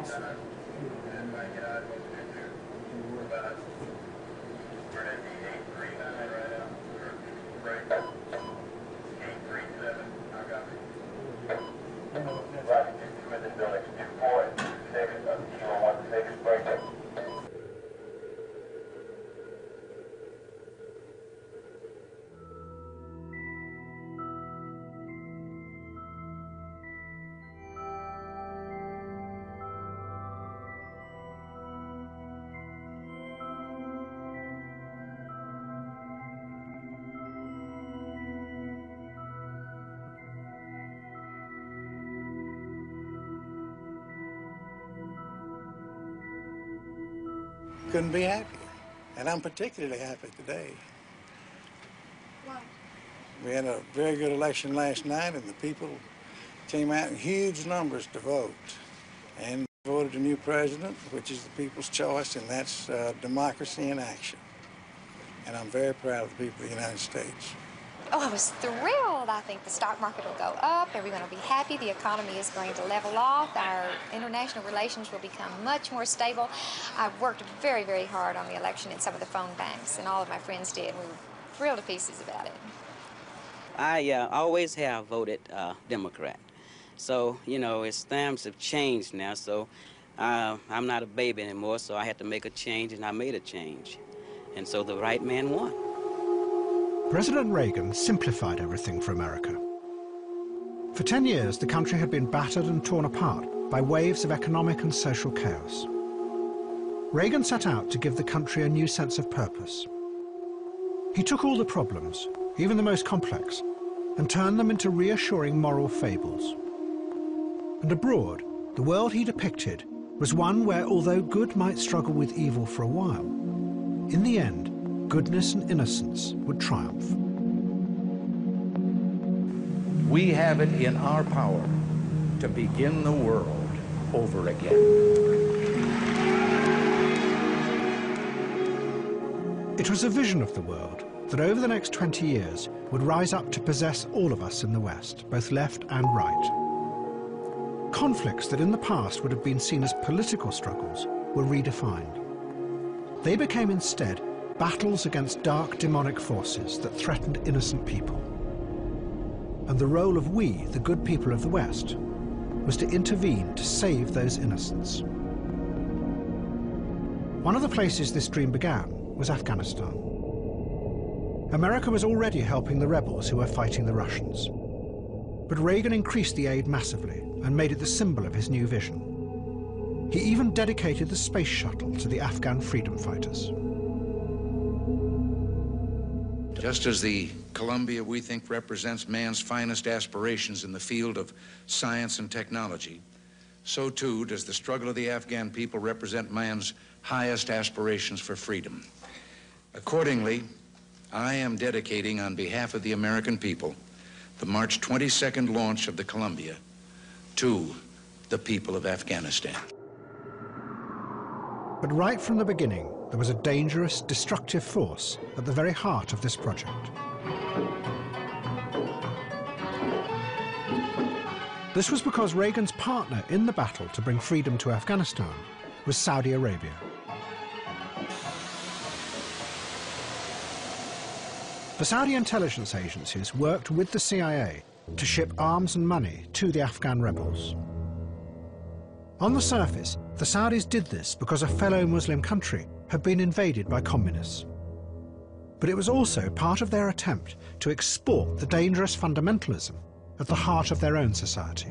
Couldn't be happier. And I'm particularly happy today. Why? We had a very good election last night, and the people came out in huge numbers to vote. And voted a new president, which is the people's choice, and that's uh, democracy in action. And I'm very proud of the people of the United States. Oh, I was thrilled. I think the stock market will go up. Everyone will be happy. The economy is going to level off. Our international relations will become much more stable. I've worked very, very hard on the election in some of the phone banks, and all of my friends did. We were thrilled to pieces about it. I uh, always have voted uh, Democrat. So, you know, it's times have changed now, so uh, I'm not a baby anymore, so I had to make a change, and I made a change. And so the right man won. President Reagan simplified everything for America. For ten years, the country had been battered and torn apart by waves of economic and social chaos. Reagan set out to give the country a new sense of purpose. He took all the problems, even the most complex, and turned them into reassuring moral fables. And abroad, the world he depicted was one where, although good might struggle with evil for a while, in the end, goodness and innocence would triumph. We have it in our power to begin the world over again. It was a vision of the world that over the next twenty years would rise up to possess all of us in the West, both left and right. Conflicts that in the past would have been seen as political struggles were redefined. They became instead battles against dark demonic forces that threatened innocent people. And the role of we, the good people of the West, was to intervene to save those innocents. One of the places this dream began was Afghanistan. America was already helping the rebels who were fighting the Russians. But Reagan increased the aid massively and made it the symbol of his new vision. He even dedicated the space shuttle to the Afghan freedom fighters. Just as the Columbia, we think, represents man's finest aspirations in the field of science and technology, so too does the struggle of the Afghan people represent man's highest aspirations for freedom. Accordingly, I am dedicating on behalf of the American people the March twenty-second launch of the Columbia to the people of Afghanistan. But right from the beginning, there was a dangerous, destructive force at the very heart of this project. This was because Reagan's partner in the battle to bring freedom to Afghanistan was Saudi Arabia. The Saudi intelligence agencies worked with the C I A to ship arms and money to the Afghan rebels. On the surface, the Saudis did this because a fellow Muslim country had been invaded by communists. But it was also part of their attempt to export the dangerous fundamentalism at the heart of their own society.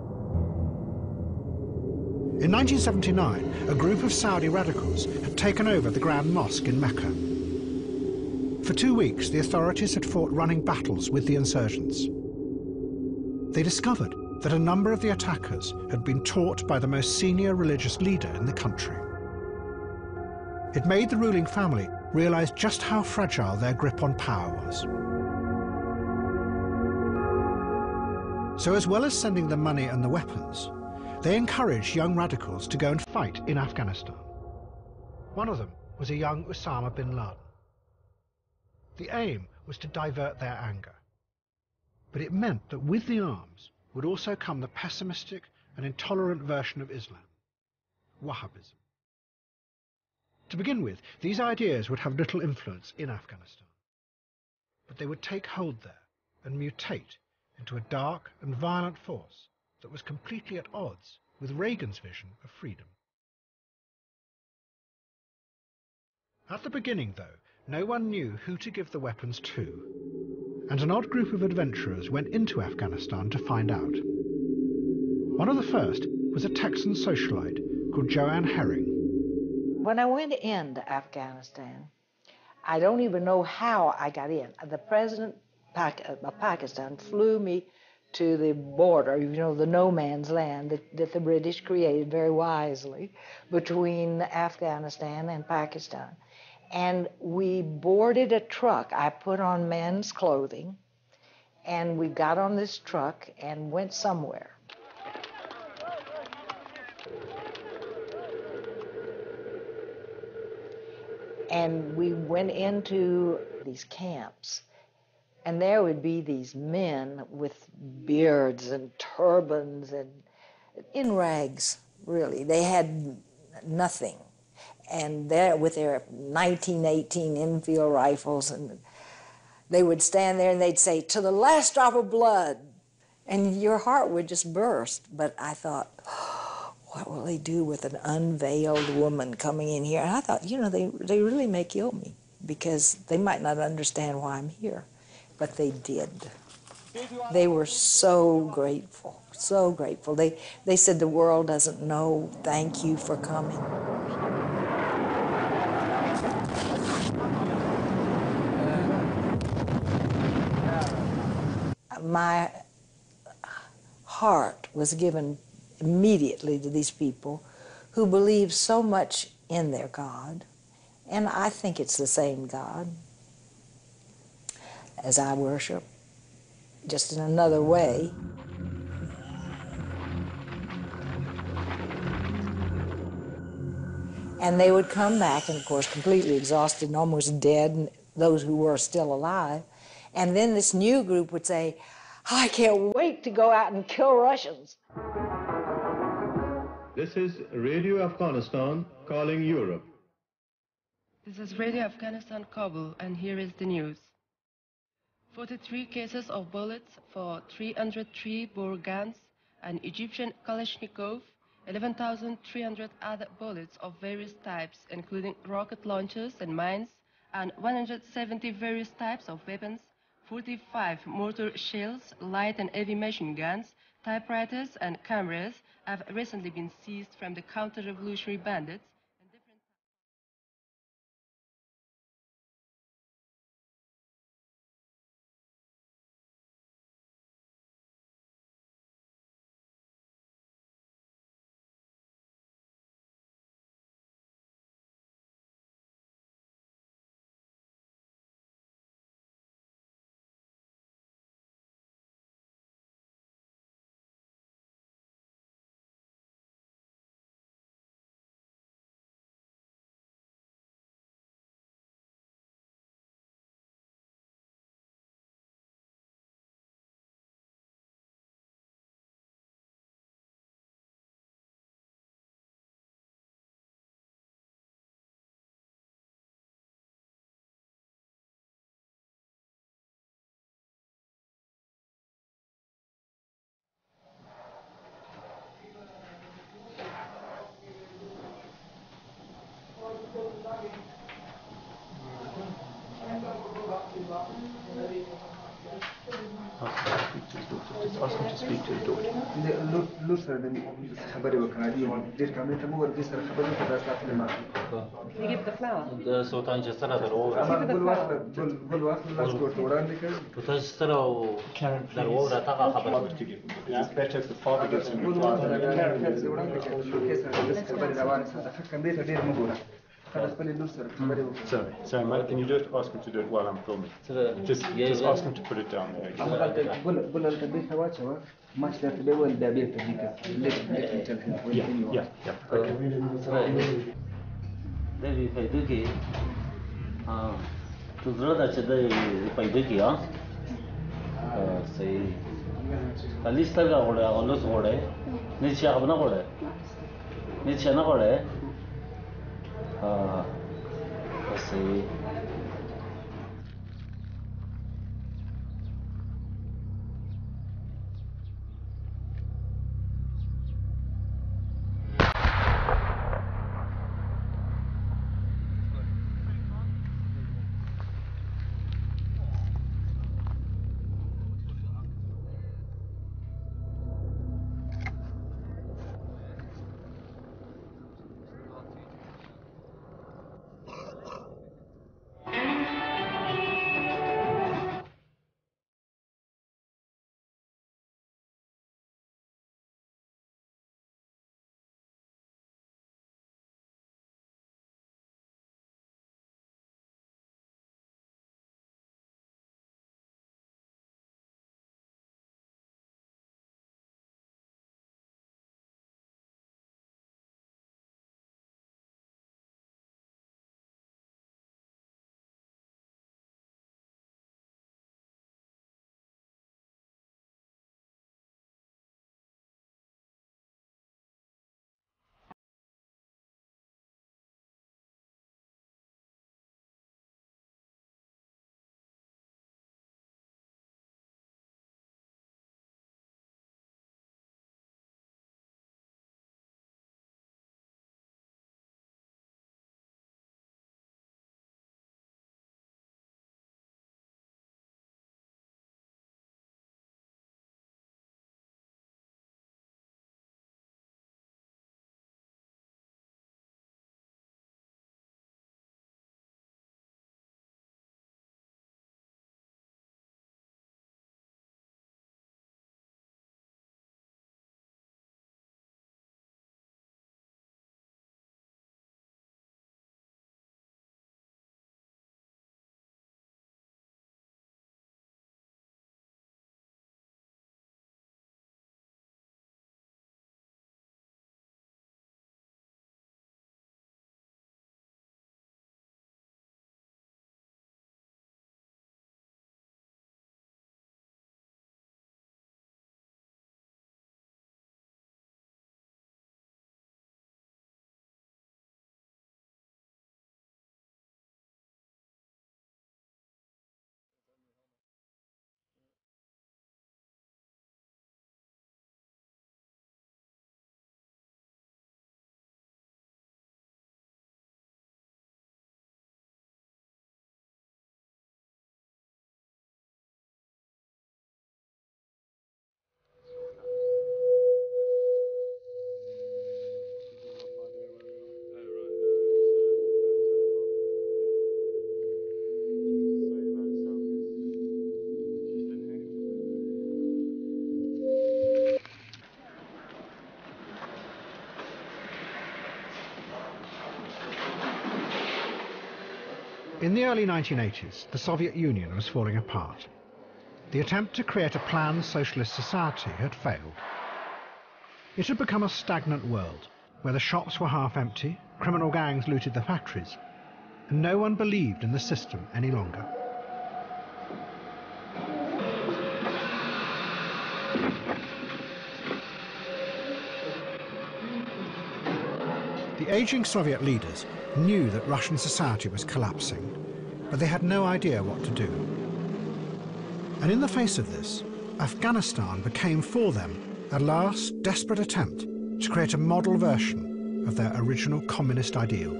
In nineteen seventy-nine, a group of Saudi radicals had taken over the Grand Mosque in Mecca. For two weeks, the authorities had fought running battles with the insurgents. They discovered that a number of the attackers had been taught by the most senior religious leader in the country. It made the ruling family realize just how fragile their grip on power was. So as well as sending the money and the weapons, they encouraged young radicals to go and fight in Afghanistan. One of them was a young Osama bin Laden. The aim was to divert their anger. But it meant that with the arms would also come the pessimistic and intolerant version of Islam, Wahhabism. To begin with, these ideas would have little influence in Afghanistan, but they would take hold there and mutate into a dark and violent force that was completely at odds with Reagan's vision of freedom. At the beginning, though, no one knew who to give the weapons to, and an odd group of adventurers went into Afghanistan to find out. One of the first was a Texan socialite called Joanne Herring. When I went into Afghanistan, I don't even know how I got in. The president of Pakistan flew me to the border, you know, the no man's land that, that the British created very wisely between Afghanistan and Pakistan. And we boarded a truck. I put on men's clothing, and we got on this truck and went somewhere. And we went into these camps, and there would be these men with beards and turbans and in rags, really. They had nothing. And there with their nineteen eighteen Enfield rifles, and they would stand there and they'd say, "To the last drop of blood." And your heart would just burst. But I thought, oh, what will they do with an unveiled woman coming in here? And I thought, you know, they, they really may kill me because they might not understand why I'm here. But they did. They were so grateful, so grateful. They, they said, the world doesn't know, thank you for coming. My heart was given immediately to these people who believe so much in their God, and I think it's the same God as I worship, just in another way. And they would come back, and of course completely exhausted and almost dead, and those who were still alive. And then this new group would say, oh, I can't wait to go out and kill Russians. This is Radio Afghanistan calling Europe. This is Radio Afghanistan Kabul, and here is the news. forty-three cases of bullets for three hundred three bore guns, an Egyptian Kalashnikov, eleven thousand three hundred other bullets of various types, including rocket launchers and mines, and one hundred seventy various types of weapons, forty-five mortar shells, light and heavy machine guns, typewriters, and cameras have recently been seized from the counter-revolutionary bandits. Ask him to speak to his daughter. You give the flower. The Sultan just said that all. It's better if the father gives him the flower. Sorry, sorry, Mike, can you do it? Ask him to do it while I'm filming. Just, just ask him to put it down there. Yeah, yeah, yeah. Okay. Maybe if I do it, uh, to draw that today, if I do it, uh, say, at least I got all those order. Niche, I have no order. Ni chana kore. Ah, let's see. In the early nineteen eighties, the Soviet Union was falling apart. The attempt to create a planned socialist society had failed. It had become a stagnant world, where the shops were half empty, criminal gangs looted the factories, and no one believed in the system any longer. The aging Soviet leaders knew that Russian society was collapsing, but they had no idea what to do. And in the face of this, Afghanistan became for them a last desperate attempt to create a model version of their original communist ideal.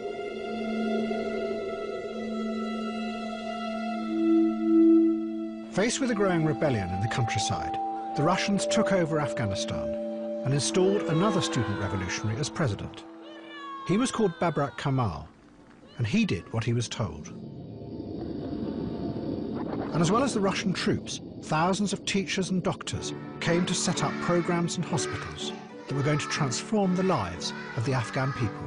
Faced with a growing rebellion in the countryside, the Russians took over Afghanistan and installed another student revolutionary as president. He was called Babrak Kemal, and he did what he was told. And as well as the Russian troops, thousands of teachers and doctors came to set up programs and hospitals that were going to transform the lives of the Afghan people.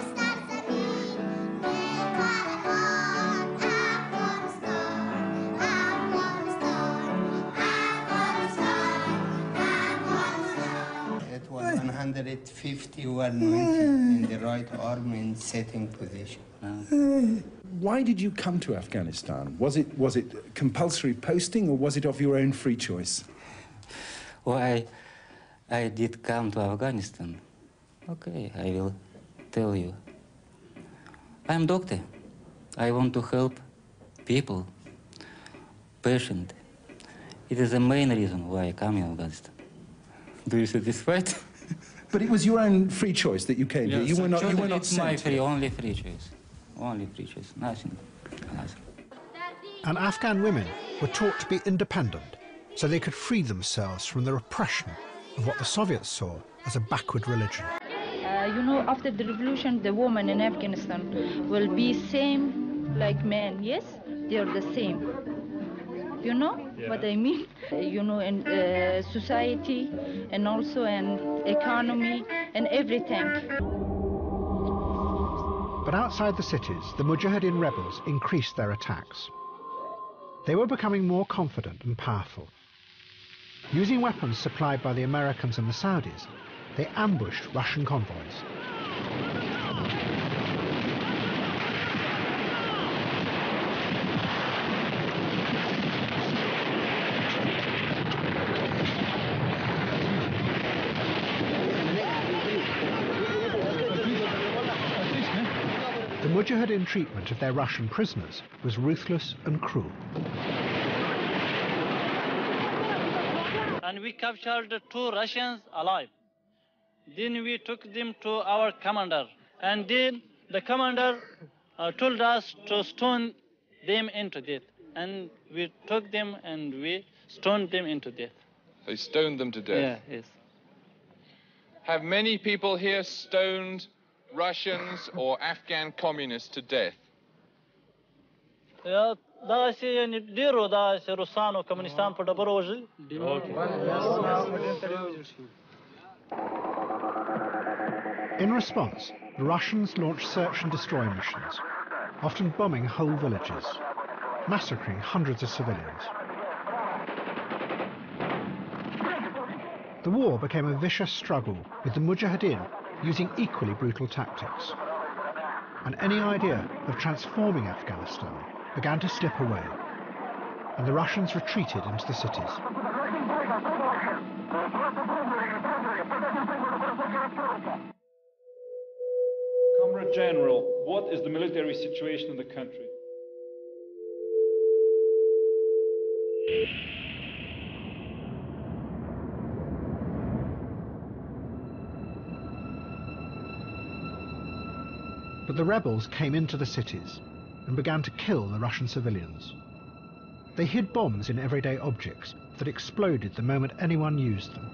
It was one hundred fifty-one in the right arm in setting position. Why did you come to Afghanistan? Was it, was it compulsory posting or was it of your own free choice? Well, I, I did come to Afghanistan Okay, I will tell you. I'm doctor. I want to help people, patient. It is the main reason why I come in Afghanistan. Do you satisfied? But it was your own free choice that you came here. Yes, You were not. You actually were not it's my sent free, here. only free choice. Only free choice. Nothing. Nothing. And Afghan women were taught to be independent so they could free themselves from the repression of what the Soviets saw as a backward religion. Uh, you know, after the revolution, the women in Afghanistan will be same like men. Yes, they are the same. You know Yeah. what I mean? Uh, you know, in uh, society and also in economy and everything. But outside the cities, the Mujahideen rebels increased their attacks. They were becoming more confident and powerful. Using weapons supplied by the Americans and the Saudis, they ambushed Russian convoys. The Mujahideen treatment of their Russian prisoners was ruthless and cruel. And we captured two Russians alive. Then we took them to our commander. And then the commander uh, told us to stone them into death. And we took them and we stoned them into death. They stoned them to death? Yeah, yes. Have many people here stoned Russians or Afghan communists to death? Ja, da se ni diro da se Rusano komunistan po dobroži. In response, the Russians launched search and destroy missions, often bombing whole villages, massacring hundreds of civilians. The war became a vicious struggle, with the Mujahideen using equally brutal tactics. And any idea of transforming Afghanistan began to slip away, and the Russians retreated into the cities. Comrade General, what is the military situation in the country? But the rebels came into the cities and began to kill the Russian civilians. They hid bombs in everyday objects that exploded the moment anyone used them.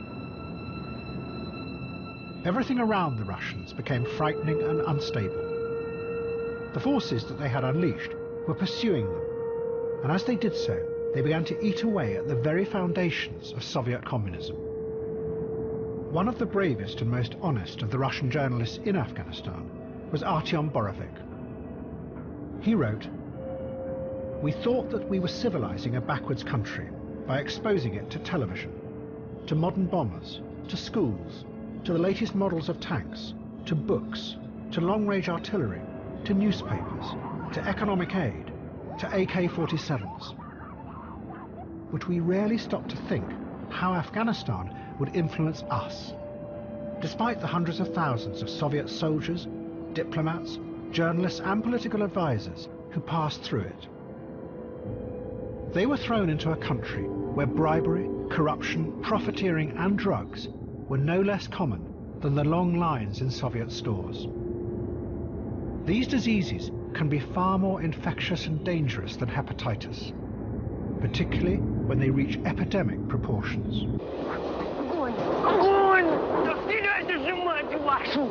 Everything around the Russians became frightening and unstable. The forces that they had unleashed were pursuing them, and as they did so, they began to eat away at the very foundations of Soviet communism. One of the bravest and most honest of the Russian journalists in Afghanistan was Artyom Borovik. He wrote, "We thought that we were civilizing a backwards country by exposing it to television, to modern bombers, to schools, to the latest models of tanks, to books, to long-range artillery, to newspapers, to economic aid, to A K forty-sevens. But we rarely stopped to think how Afghanistan would influence us, despite the hundreds of thousands of Soviet soldiers, diplomats, journalists and political advisors who passed through it. They were thrown into a country where bribery, corruption, profiteering and drugs were no less common than the long lines in Soviet stores. These diseases can be far more infectious and dangerous than hepatitis, particularly when they reach epidemic proportions. Огонь! Огонь! Да стреляйте же, мать вашу!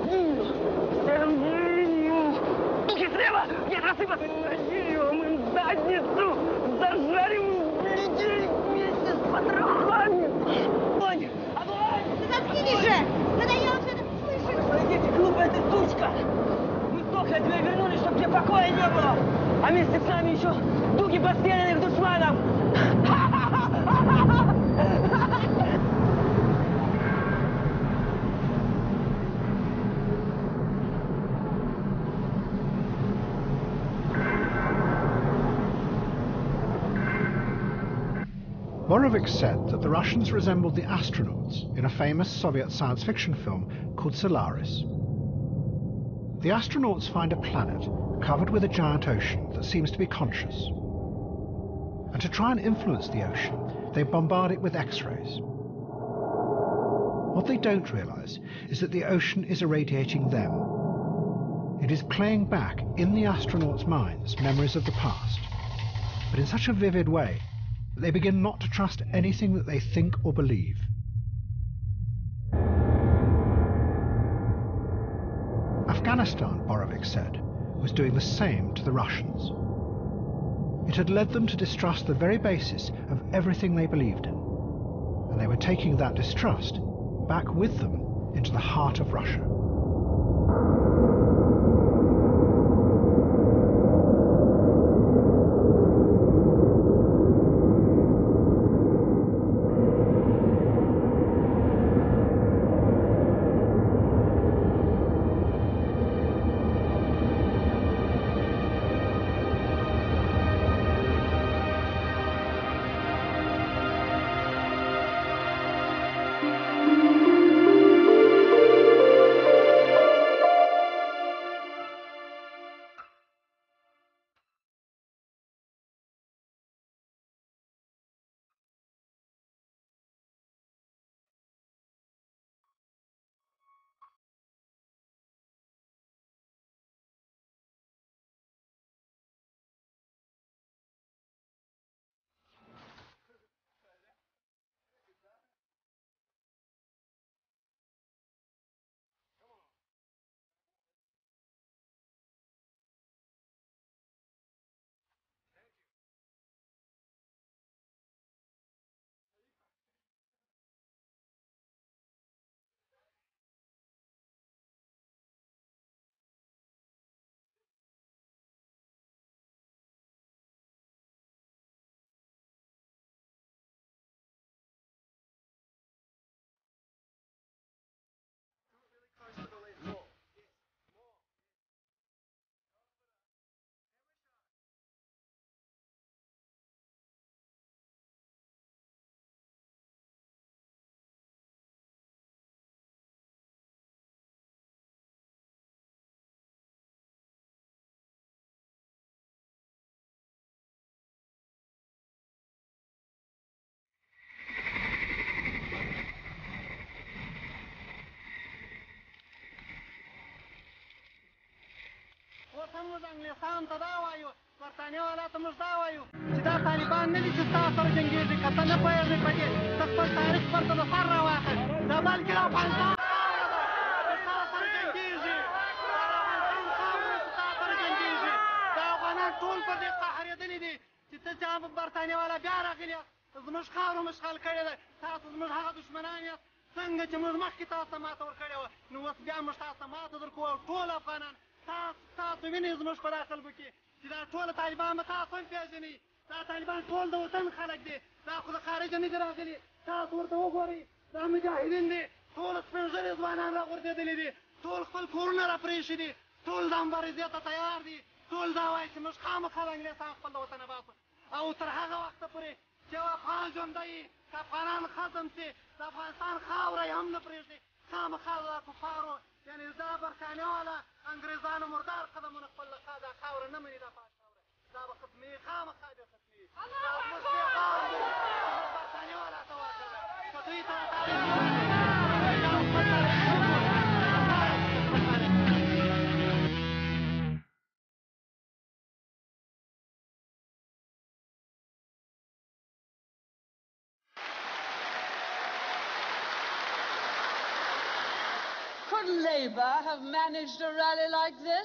Дуки слева! Нет, рассыпать! Нажрем им задницу! Зажарим людей вместе с потрохами! Огонь! Огонь! Да заткнись же! Когда я уже это слышу! Пойдите, глупая ты сучка! Мы только от тебя вернулись, чтобы тебе покоя не было! А вместе с нами еще дуги подстреленных душманов! Borovik said that the Russians resembled the astronauts in a famous Soviet science fiction film called Solaris. The astronauts find a planet covered with a giant ocean that seems to be conscious. And to try and influence the ocean, they bombard it with X-rays. What they don't realize is that the ocean is irradiating them. It is playing back in the astronauts' minds memories of the past, but in such a vivid way that they begin not to trust anything that they think or believe. Afghanistan, Borovik said, was doing the same to the Russians. It had led them to distrust the very basis of everything they believed in, and they were taking that distrust back with them into the heart of Russia. موږ انګلیسان ته دا وایو برټانیه والا ته موږ دا وایو چې دا طالبان نه دي چې ستا سره جنګېږي که ته نه پوهېږې په دې ته خپل تاریخ ورته د سر راواخل دا بلکې د افغانستان خاوره ده چې ستا سره جنګېږي دا د افغانستان خاوره چې ستا سره جنګېږي دا افغانان ټول په دې قهرېدلي دي چې ته چې برټانیه والا بیا راغلي یاست زموږ خاوره مشغل کړې ده تاسو زموږ هغه دښمنان یاست څنګه چې موږ مخکې تاسو ته ماته ورکړې وه نو اوس بیا موږ تاسو ته ماته درکوو او ټول افغانان تاسو وینئ زموږ په دا خلکو کې چې دا ټول طالبان به تاسو هم پېژنئ دا طالبان ټول د وطن خلک دي دا خو د خارجه نه دي راغلي تاسو ورته وګورئ دا مجاهدین دي ټول سپین ږیري ځوانان راغورځېدلي دي ټول خپل کورونه راپرېښي دي ټول د مبارزې ته تیار دي ټول دا وایي چې موږ خامخا د انګلیسان خپل د وطنه باسو او تر هغه وخته پورې چې یو افغان ژوندی وي که افغانان ختم شي د افغانستان خاوره یې هم نه پرېږدي خامخا د کفارو یعنې دا برټانیه والا انګریزانو مردار قدمونه خپل له خوا دا خاوره نه مني دا پاک خاوره دا به ختمېږي خامخا به ختمېږي زموږ پیغام دی برټانیه والا ته ورکړه که دوی ته Could Labour have managed a rally like this?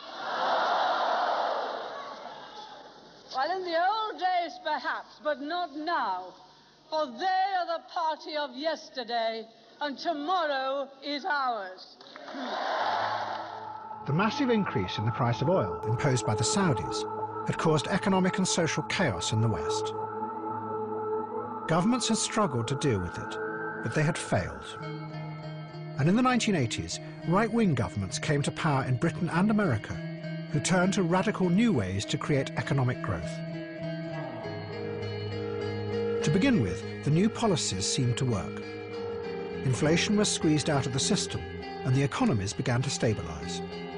Well, in the old days, perhaps, but not now. For they are the party of yesterday, and tomorrow is ours. The massive increase in the price of oil imposed by the Saudis had caused economic and social chaos in the West. Governments had struggled to deal with it, but they had failed. And in the nineteen eighties, right-wing governments came to power in Britain and America, who turned to radical new ways to create economic growth. To begin with, the new policies seemed to work. Inflation was squeezed out of the system, and the economies began to stabilise.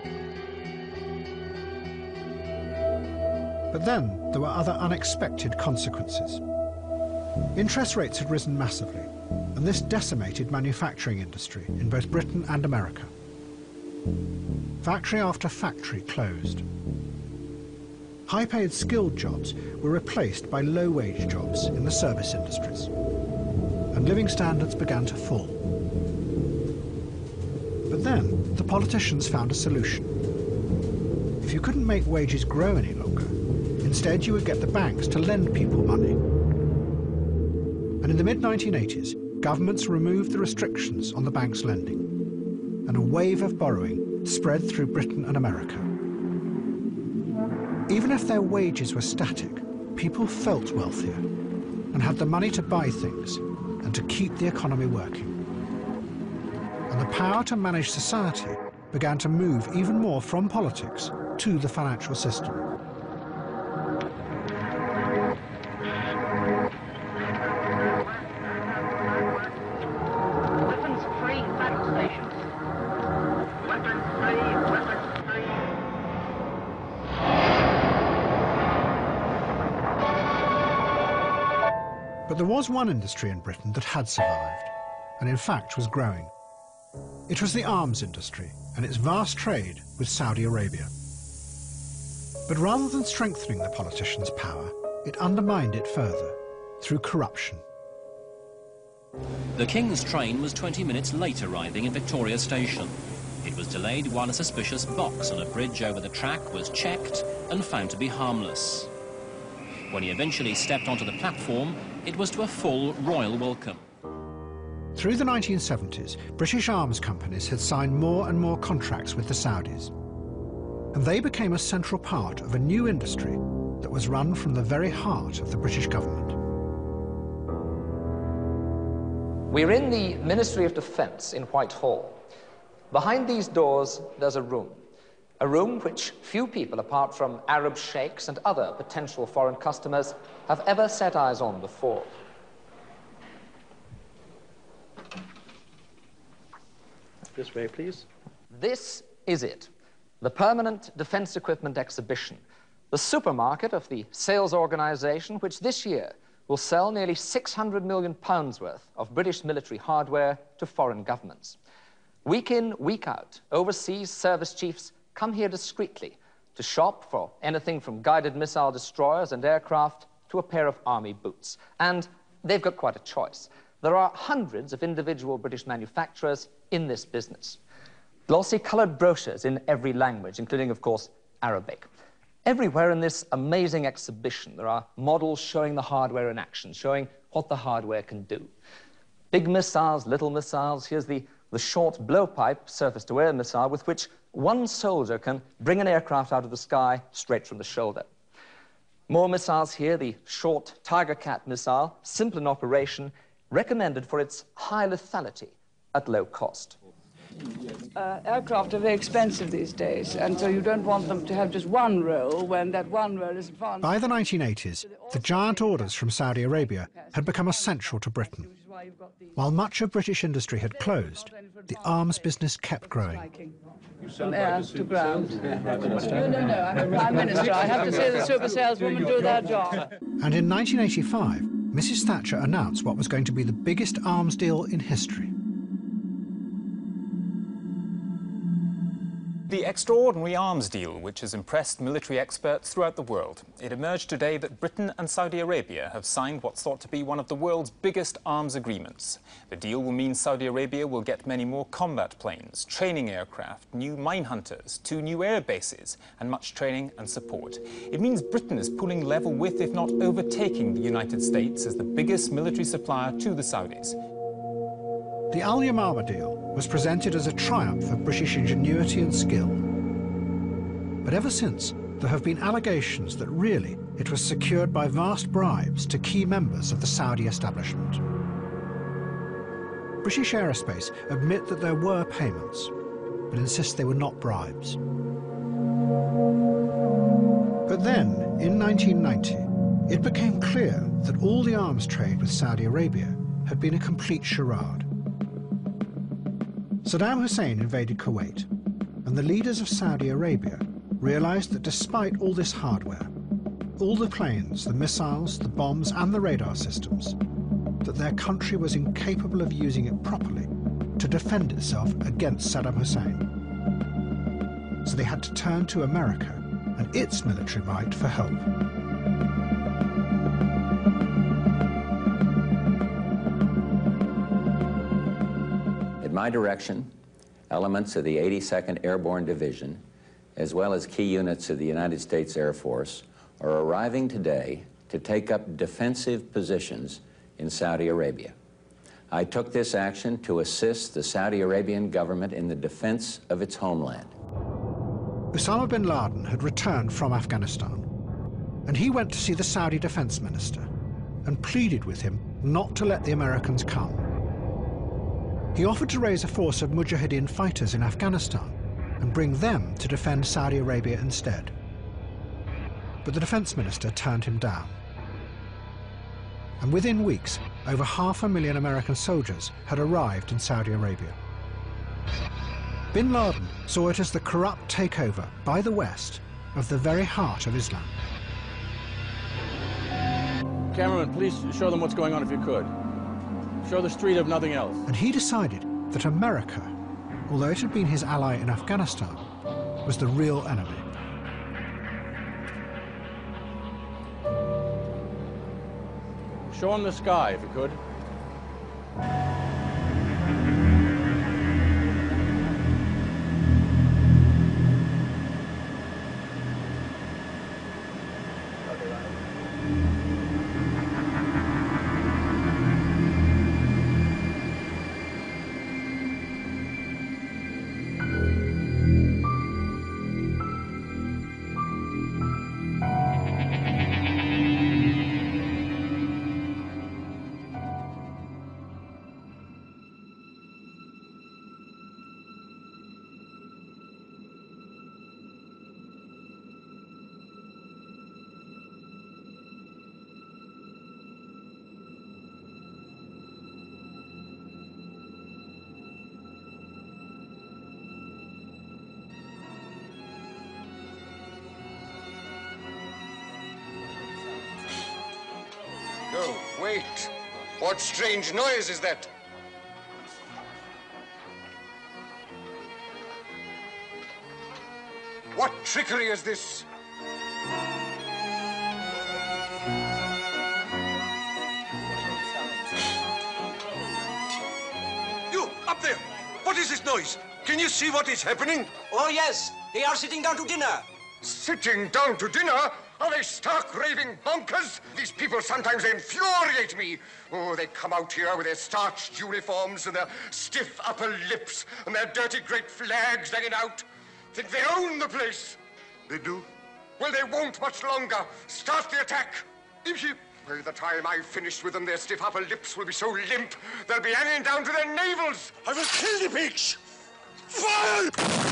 But then there were other unexpected consequences. Interest rates had risen massively, and this decimated manufacturing industry in both Britain and America. Factory after factory closed. High-paid skilled jobs were replaced by low-wage jobs in the service industries, and living standards began to fall. But then the politicians found a solution. If you couldn't make wages grow any longer, instead you would get the banks to lend people money. And in the mid nineteen eighties, governments removed the restrictions on the banks' lending, and a wave of borrowing spread through Britain and America. Even if their wages were static, people felt wealthier and had the money to buy things and to keep the economy working. And the power to manage society began to move even more from politics to the financial system. But there was one industry in Britain that had survived, and in fact was growing. It was the arms industry and its vast trade with Saudi Arabia. But rather than strengthening the politicians' power, it undermined it further through corruption. The King's train was twenty minutes late arriving in Victoria Station. It was delayed while a suspicious box on a bridge over the track was checked and found to be harmless. When he eventually stepped onto the platform, it was to a full royal welcome. Through the nineteen seventies, British arms companies had signed more and more contracts with the Saudis. And they became a central part of a new industry that was run from the very heart of the British government. We're in the Ministry of Defence in Whitehall. Behind these doors, there's a room. A room which few people, apart from Arab sheikhs and other potential foreign customers, have ever set eyes on before. This way, please. This is it, the permanent defence equipment exhibition, the supermarket of the sales organisation which this year will sell nearly six hundred million pounds worth of British military hardware to foreign governments. Week in, week out, overseas service chiefs come here discreetly to shop for anything from guided missile destroyers and aircraft to a pair of army boots. And they've got quite a choice. There are hundreds of individual British manufacturers in this business. Glossy coloured brochures in every language, including, of course, Arabic. Everywhere in this amazing exhibition, there are models showing the hardware in action, showing what the hardware can do. Big missiles, little missiles. Here's the, the short blowpipe surface-to-air missile with which one soldier can bring an aircraft out of the sky straight from the shoulder. More missiles here, the short Tiger Cat missile, simple in operation, recommended for its high lethality at low cost. Uh, aircraft are very expensive these days, and so you don't want them to have just one role when that one role is advanced. By the nineteen eighties, the giant orders from Saudi Arabia had become essential to Britain. While much of British industry had closed, the arms business kept growing. From air to ground. No, no, no, I'm a Prime Minister. I have to say the super saleswomen do their job. And in nineteen eighty-five, Missus Thatcher announced what was going to be the biggest arms deal in history. The extraordinary arms deal, which has impressed military experts throughout the world. It emerged today that Britain and Saudi Arabia have signed what's thought to be one of the world's biggest arms agreements. The deal will mean Saudi Arabia will get many more combat planes, training aircraft, new mine hunters, two new air bases, and much training and support. It means Britain is pulling level with, if not overtaking, the United States as the biggest military supplier to the Saudis. The Al Yamama deal was presented as a triumph of British ingenuity and skill. But ever since, there have been allegations that really it was secured by vast bribes to key members of the Saudi establishment. British Aerospace admit that there were payments, but insist they were not bribes. But then, in nineteen ninety, it became clear that all the arms trade with Saudi Arabia had been a complete charade. Saddam Hussein invaded Kuwait, and the leaders of Saudi Arabia realized that despite all this hardware, all the planes, the missiles, the bombs, and the radar systems, that their country was incapable of using it properly to defend itself against Saddam Hussein. So they had to turn to America and its military might for help. At my direction, elements of the eighty-second Airborne Division, as well as key units of the United States Air Force, are arriving today to take up defensive positions in Saudi Arabia. I took this action to assist the Saudi Arabian government in the defense of its homeland. Osama bin Laden had returned from Afghanistan, and he went to see the Saudi defense minister and pleaded with him not to let the Americans come. He offered to raise a force of Mujahideen fighters in Afghanistan and bring them to defend Saudi Arabia instead. But the defense minister turned him down. And within weeks, over half a million American soldiers had arrived in Saudi Arabia. Bin Laden saw it as the corrupt takeover by the West of the very heart of Islam. Cameraman, please show them what's going on if you could. Show the street of nothing else. And he decided that America, although it had been his ally in Afghanistan, was the real enemy. Show them the sky if you could. No, wait. What strange noise is that? What trickery is this? You, up there! What is this noise? Can you see what is happening? Oh, yes. They are sitting down to dinner. Sitting down to dinner? Are they stark raving bonkers? These people sometimes infuriate me. Oh, they come out here with their starched uniforms and their stiff upper lips and their dirty great flags hanging out. Think they own the place. They do? Well, they won't much longer. Start the attack. By the time I've finished with them, their stiff upper lips will be so limp, they'll be hanging down to their navels. I will kill the pigs. Fire!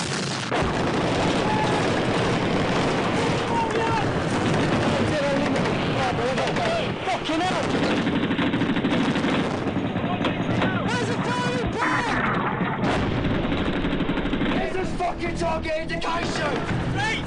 Fucking hell! Where's the firing back? There's this fucking target indication! Hey!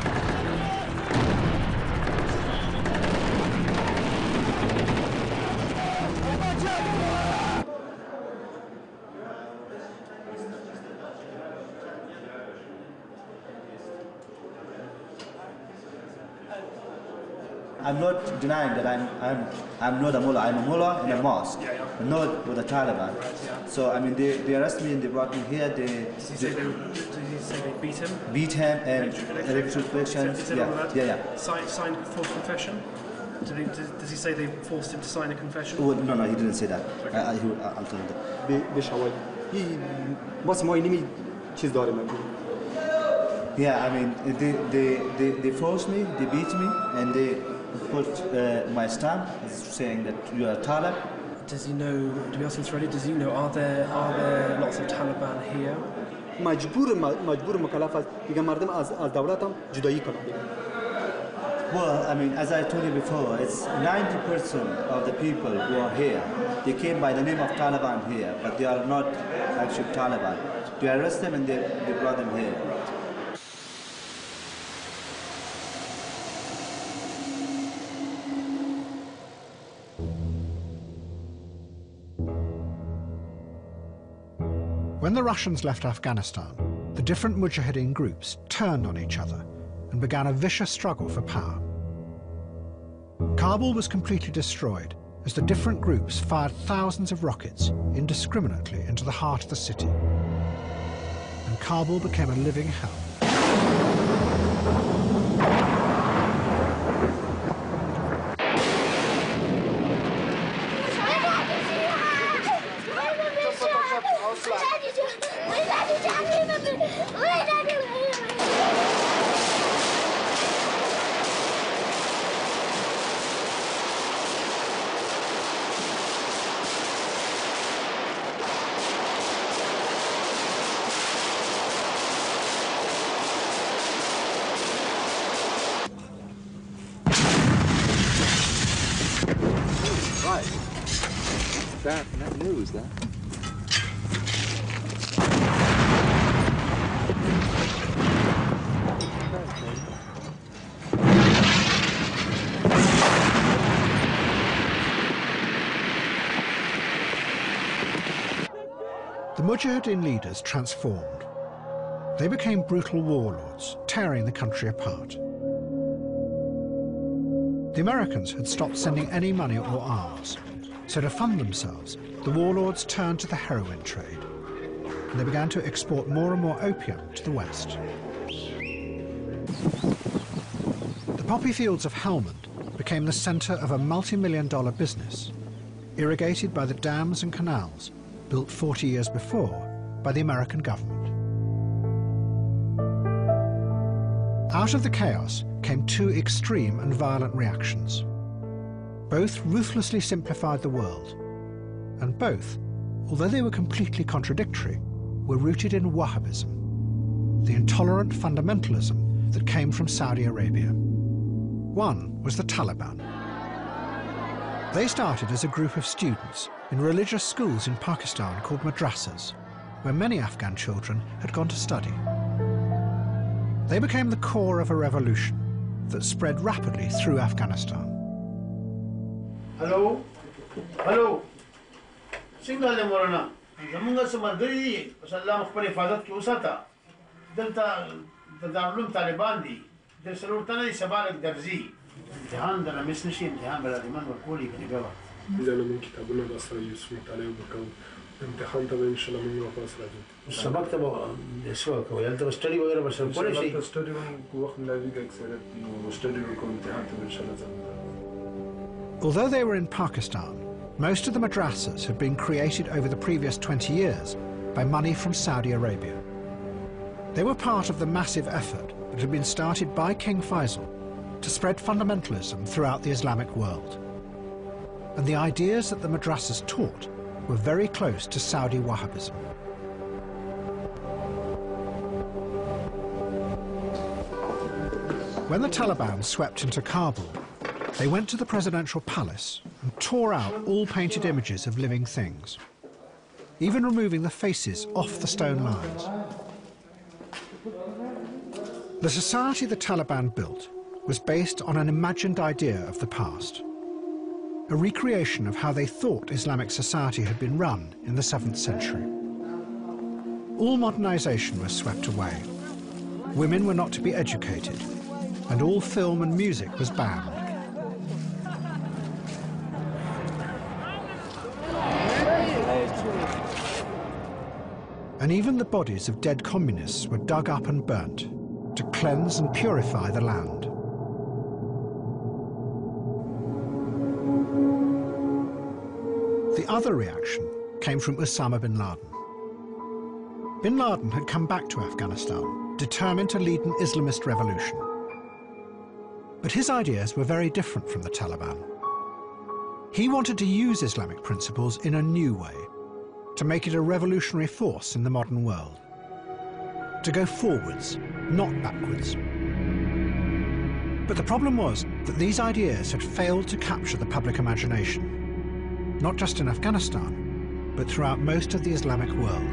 I'm not denying that I'm, I'm, I'm not a mullah. I'm a mullah in a mosque, yeah, yeah. Not with the Taliban. Right, yeah. So, I mean, they, they arrested me and they brought me here. They, did, he say they, did he say they beat him? Beat him and electrocution. Yeah, yeah, yeah. Sign, signed false confession? Did he, does, does he say they forced him to sign a confession? Oh, no, no, he didn't say that. Okay. I, I, he, I'll tell you that. به شواهد واسه ما اینی چیز داریم. Yeah, I mean, they, they, they, they forced me, they beat me, and they put uh, my stamp saying that you are Talib. Does he know, to be honest with you, does he know, are there, are there lots of Taliban here? مجبور مجبور مکلف است دیگه مردم از از دولت هم جدایی کنند. Well, I mean, as I told you before, it's ninety percent of the people who are here, they came by the name of Taliban here, but they are not actually Taliban. They arrest them and they, they brought them here. When the Russians left Afghanistan, the different Mujahideen groups turned on each other and began a vicious struggle for power. Kabul was completely destroyed as the different groups fired thousands of rockets indiscriminately into the heart of the city. And Kabul became a living hell. That, that news, that. The Mujahideen leaders transformed. They became brutal warlords, tearing the country apart. The Americans had stopped sending any money or arms. So to fund themselves, the warlords turned to the heroin trade, and they began to export more and more opium to the West. The poppy fields of Helmand became the center of a multi-million dollar business, irrigated by the dams and canals built forty years before by the American government. Out of the chaos came two extreme and violent reactions. Both ruthlessly simplified the world, and both, although they were completely contradictory, were rooted in Wahhabism, the intolerant fundamentalism that came from Saudi Arabia. One was the Taliban. They started as a group of students in religious schools in Pakistan called madrasas, where many Afghan children had gone to study. They became the core of a revolution that spread rapidly through Afghanistan. Hello? Hello? Signal them, Morana. Zamunga Samadri, Salam for Father Kusata. Delta, the Darlum Talibandi. There's a Rutana Sabarak Darzi. The hand and a missing, the Amber, the man were calling the Gava. إذا أنا من كتابنا بس يسمى عليه وبكون امتحان تبع إن شاء الله من وقاص راجع. سبق تبع سواك ويا أنت study وغيره بس كل شيء. study وقت لا بيجي أكثر study وكون امتحان تبع إن شاء الله. Although they were in Pakistan, most of the madrasas had been created over the previous twenty years by money from Saudi Arabia. They were part of the massive effort that had been started by King Faisal to spread fundamentalism throughout the Islamic world. And the ideas that the madrasas taught were very close to Saudi Wahhabism. When the Taliban swept into Kabul, they went to the presidential palace and tore out all painted images of living things, even removing the faces off the stone lines. The society the Taliban built was based on an imagined idea of the past, a recreation of how they thought Islamic society had been run in the seventh century. All modernization was swept away. Women were not to be educated, and all film and music was banned. And even the bodies of dead communists were dug up and burnt to cleanse and purify the land. The other reaction came from Osama bin Laden. Bin Laden had come back to Afghanistan, determined to lead an Islamist revolution. But his ideas were very different from the Taliban. He wanted to use Islamic principles in a new way, to make it a revolutionary force in the modern world. To go forwards, not backwards. But the problem was that these ideas had failed to capture the public imagination, not just in Afghanistan, but throughout most of the Islamic world.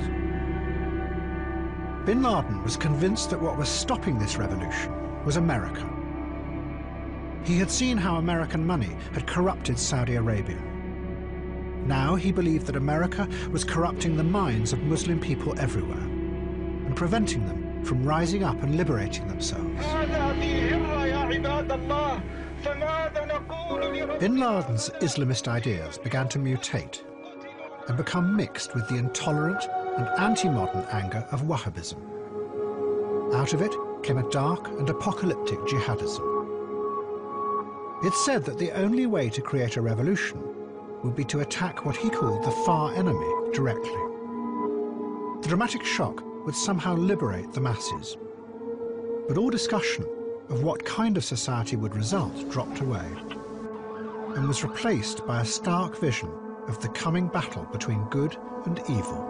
Bin Laden was convinced that what was stopping this revolution was America. He had seen how American money had corrupted Saudi Arabia. Now he believed that America was corrupting the minds of Muslim people everywhere and preventing them from rising up and liberating themselves. Bin Laden's Islamist ideas began to mutate and become mixed with the intolerant and anti-modern anger of Wahhabism. Out of it came a dark and apocalyptic jihadism. It's said that the only way to create a revolution would be to attack what he called the far enemy directly. The dramatic shock would somehow liberate the masses. But all discussion of what kind of society would result dropped away and was replaced by a stark vision of the coming battle between good and evil.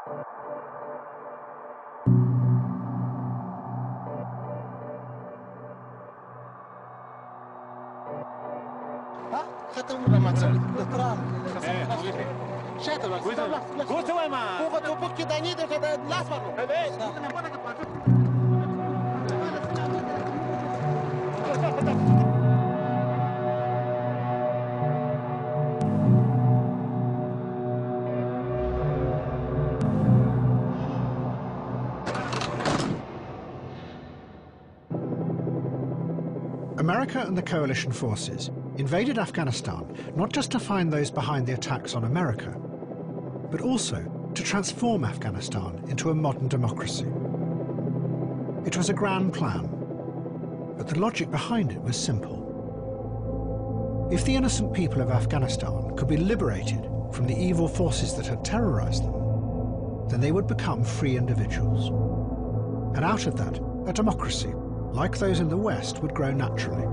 America and the coalition forces invaded Afghanistan not just to find those behind the attacks on America, but also to transform Afghanistan into a modern democracy. It was a grand plan, but the logic behind it was simple. If the innocent people of Afghanistan could be liberated from the evil forces that had terrorized them, then they would become free individuals. And out of that, a democracy, like those in the West, would grow naturally.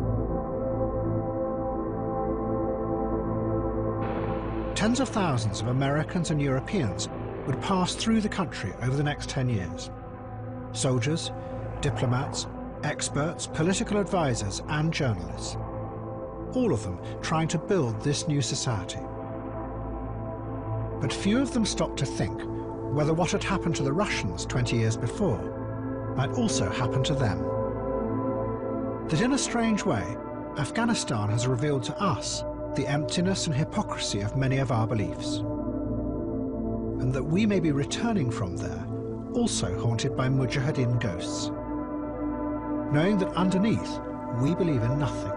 Tens of thousands of Americans and Europeans would pass through the country over the next ten years. Soldiers, diplomats, experts, political advisors, and journalists. All of them trying to build this new society. But few of them stopped to think whether what had happened to the Russians twenty years before might also happen to them. That in a strange way, Afghanistan has revealed to us the emptiness and hypocrisy of many of our beliefs, and that we may be returning from there also haunted by Mujahideen ghosts, knowing that underneath we believe in nothing.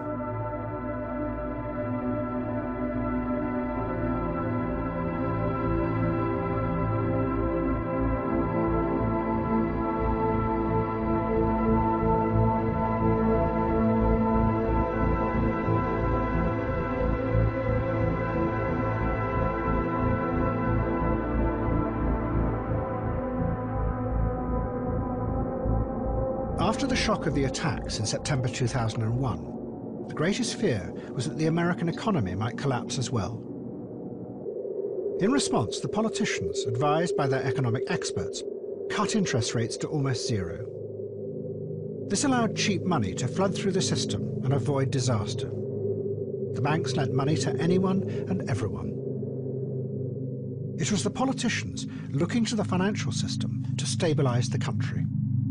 After the shock of the attacks in September two thousand one, the greatest fear was that the American economy might collapse as well. In response, the politicians, advised by their economic experts, cut interest rates to almost zero. This allowed cheap money to flood through the system and avoid disaster. The banks lent money to anyone and everyone. It was the politicians looking to the financial system to stabilize the country.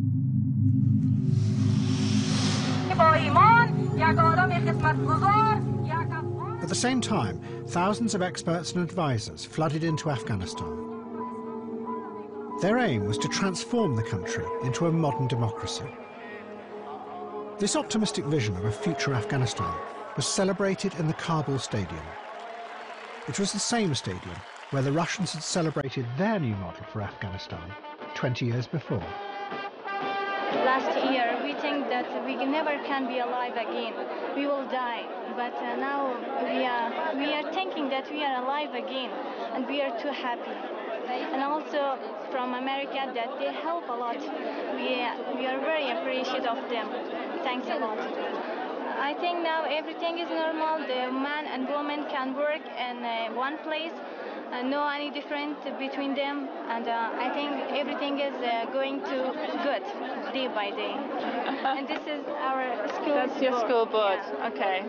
At the same time, thousands of experts and advisors flooded into Afghanistan. Their aim was to transform the country into a modern democracy. This optimistic vision of a future Afghanistan was celebrated in the Kabul Stadium. It was the same stadium where the Russians had celebrated their new model for Afghanistan twenty years before. Last year, we think that we never can be alive again. We will die. But uh, now we are, we are thinking that we are alive again, and we are too happy. And also from America, that they help a lot. We, uh, we are very appreciative of them. Thanks a lot. I think now everything is normal. The man and woman can work in uh, one place. Uh, no any different between them, and uh, I think everything is uh, going to good day by day. And this is our school. That's your board. school board. Yeah. Okay.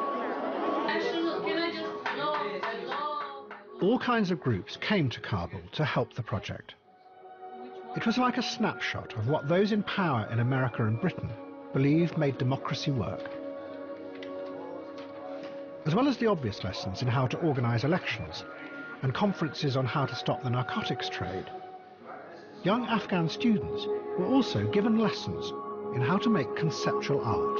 All kinds of groups came to Kabul to help the project. It was like a snapshot of what those in power in America and Britain believed made democracy work. As well as the obvious lessons in how to organize elections and conferences on how to stop the narcotics trade, young Afghan students were also given lessons in how to make conceptual art.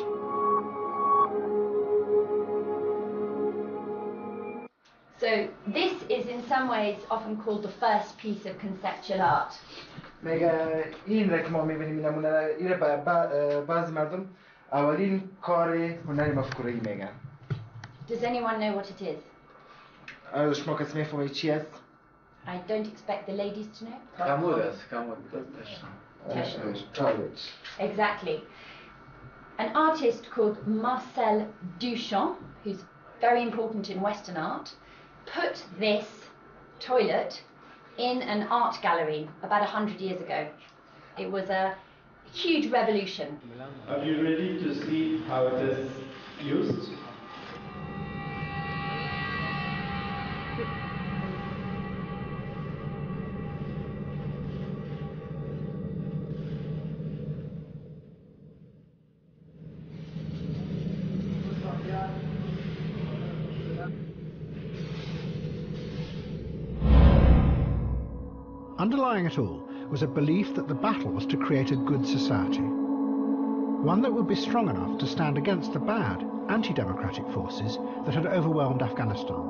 So this is in some ways often called the first piece of conceptual art. میگه این را که ما می‌بینیم نمونه این را بعضی مردم اولین کار هنر مفکوره‌ای میگن. Does anyone know what it is? شما کسی می‌فهمید چی است؟ I don't expect the ladies to know. کامود است، کامود. Exactly. An artist called Marcel Duchamp, who's very important in Western art, put this toilet in an art gallery about a hundred years ago. It was a huge revolution. Are you ready to see how it is used? Underlying it all was a belief that the battle was to create a good society, one that would be strong enough to stand against the bad, anti-democratic forces that had overwhelmed Afghanistan.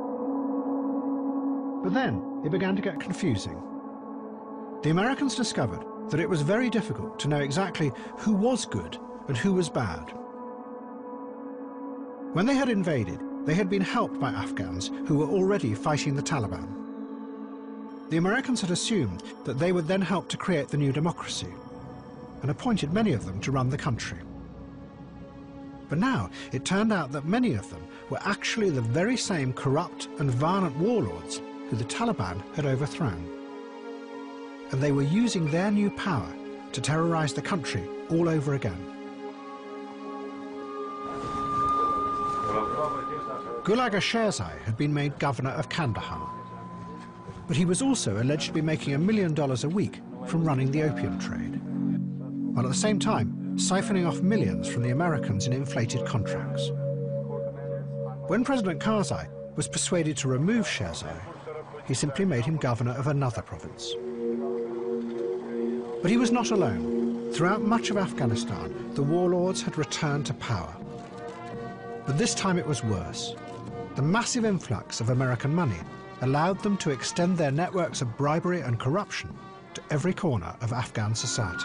But then it began to get confusing. The Americans discovered that it was very difficult to know exactly who was good and who was bad. When they had invaded, they had been helped by Afghans who were already fighting the Taliban. The Americans had assumed that they would then help to create the new democracy and appointed many of them to run the country. But now it turned out that many of them were actually the very same corrupt and violent warlords who the Taliban had overthrown. And they were using their new power to terrorize the country all over again. Gulaga Sherzai had been made governor of Kandahar, but he was also alleged to be making a million dollars a week from running the opium trade, while at the same time siphoning off millions from the Americans in inflated contracts. When President Karzai was persuaded to remove Sherzai, he simply made him governor of another province. But he was not alone. Throughout much of Afghanistan, the warlords had returned to power. But this time it was worse. The massive influx of American money allowed them to extend their networks of bribery and corruption to every corner of Afghan society.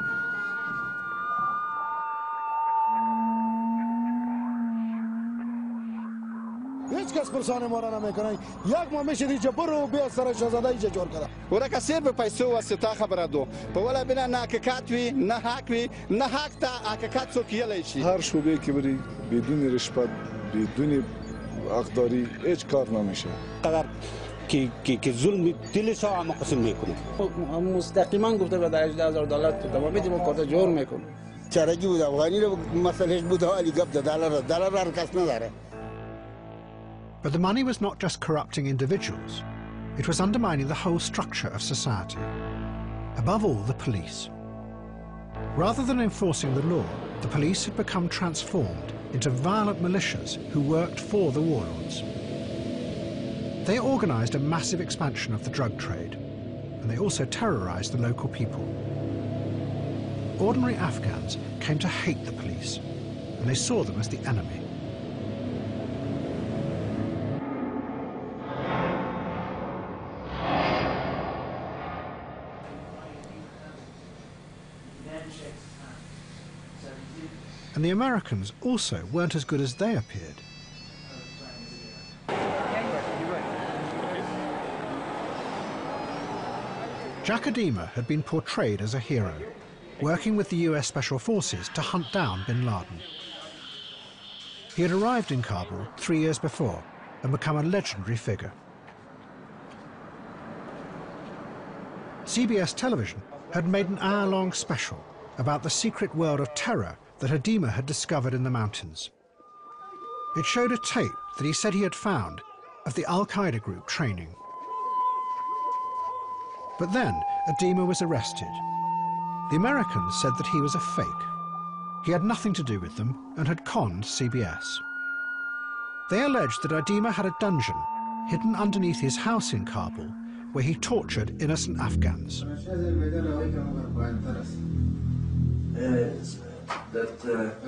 اقداری هیچ کار نمیشه. قدر که که که ظلم دل سا هم قسم میکنه. مستقیما گفته به هجده هزار دلار تو تمام میدیم کارت جور میکنه. چرگی بود افغانی رو مسئلهش بود ولی گفت دلار دلار هر کس نداره. But the money was not just corrupting individuals, it was undermining the whole structure of society. Above all, the police. Rather than enforcing the law, the police had become transformed into violent militias who worked for the warlords. They organized a massive expansion of the drug trade, and they also terrorized the local people. Ordinary Afghans came to hate the police, and they saw them as the enemy. And the Americans also weren't as good as they appeared. Jack Adema had been portrayed as a hero, working with the U S Special Forces to hunt down bin Laden. He had arrived in Kabul three years before and become a legendary figure. C B S television had made an hour-long special about the secret world of terror that Adema had discovered in the mountains. It showed a tape that he said he had found of the Al-Qaeda group training. But then Adema was arrested. The Americans said that he was a fake. He had nothing to do with them and had conned C B S. They alleged that Adema had a dungeon hidden underneath his house in Kabul where he tortured innocent Afghans. That uh,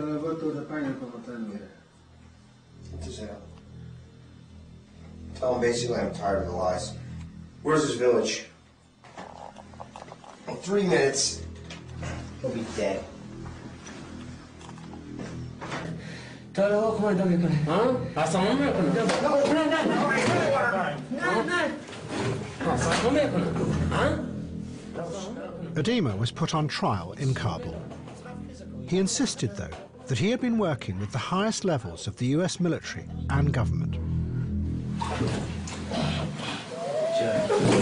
tell him basically I'm tired of the lies. Where's his village? In three minutes, he'll be dead. Adema was put on trial in Kabul. He insisted, though, that he had been working with the highest levels of the U S military and government.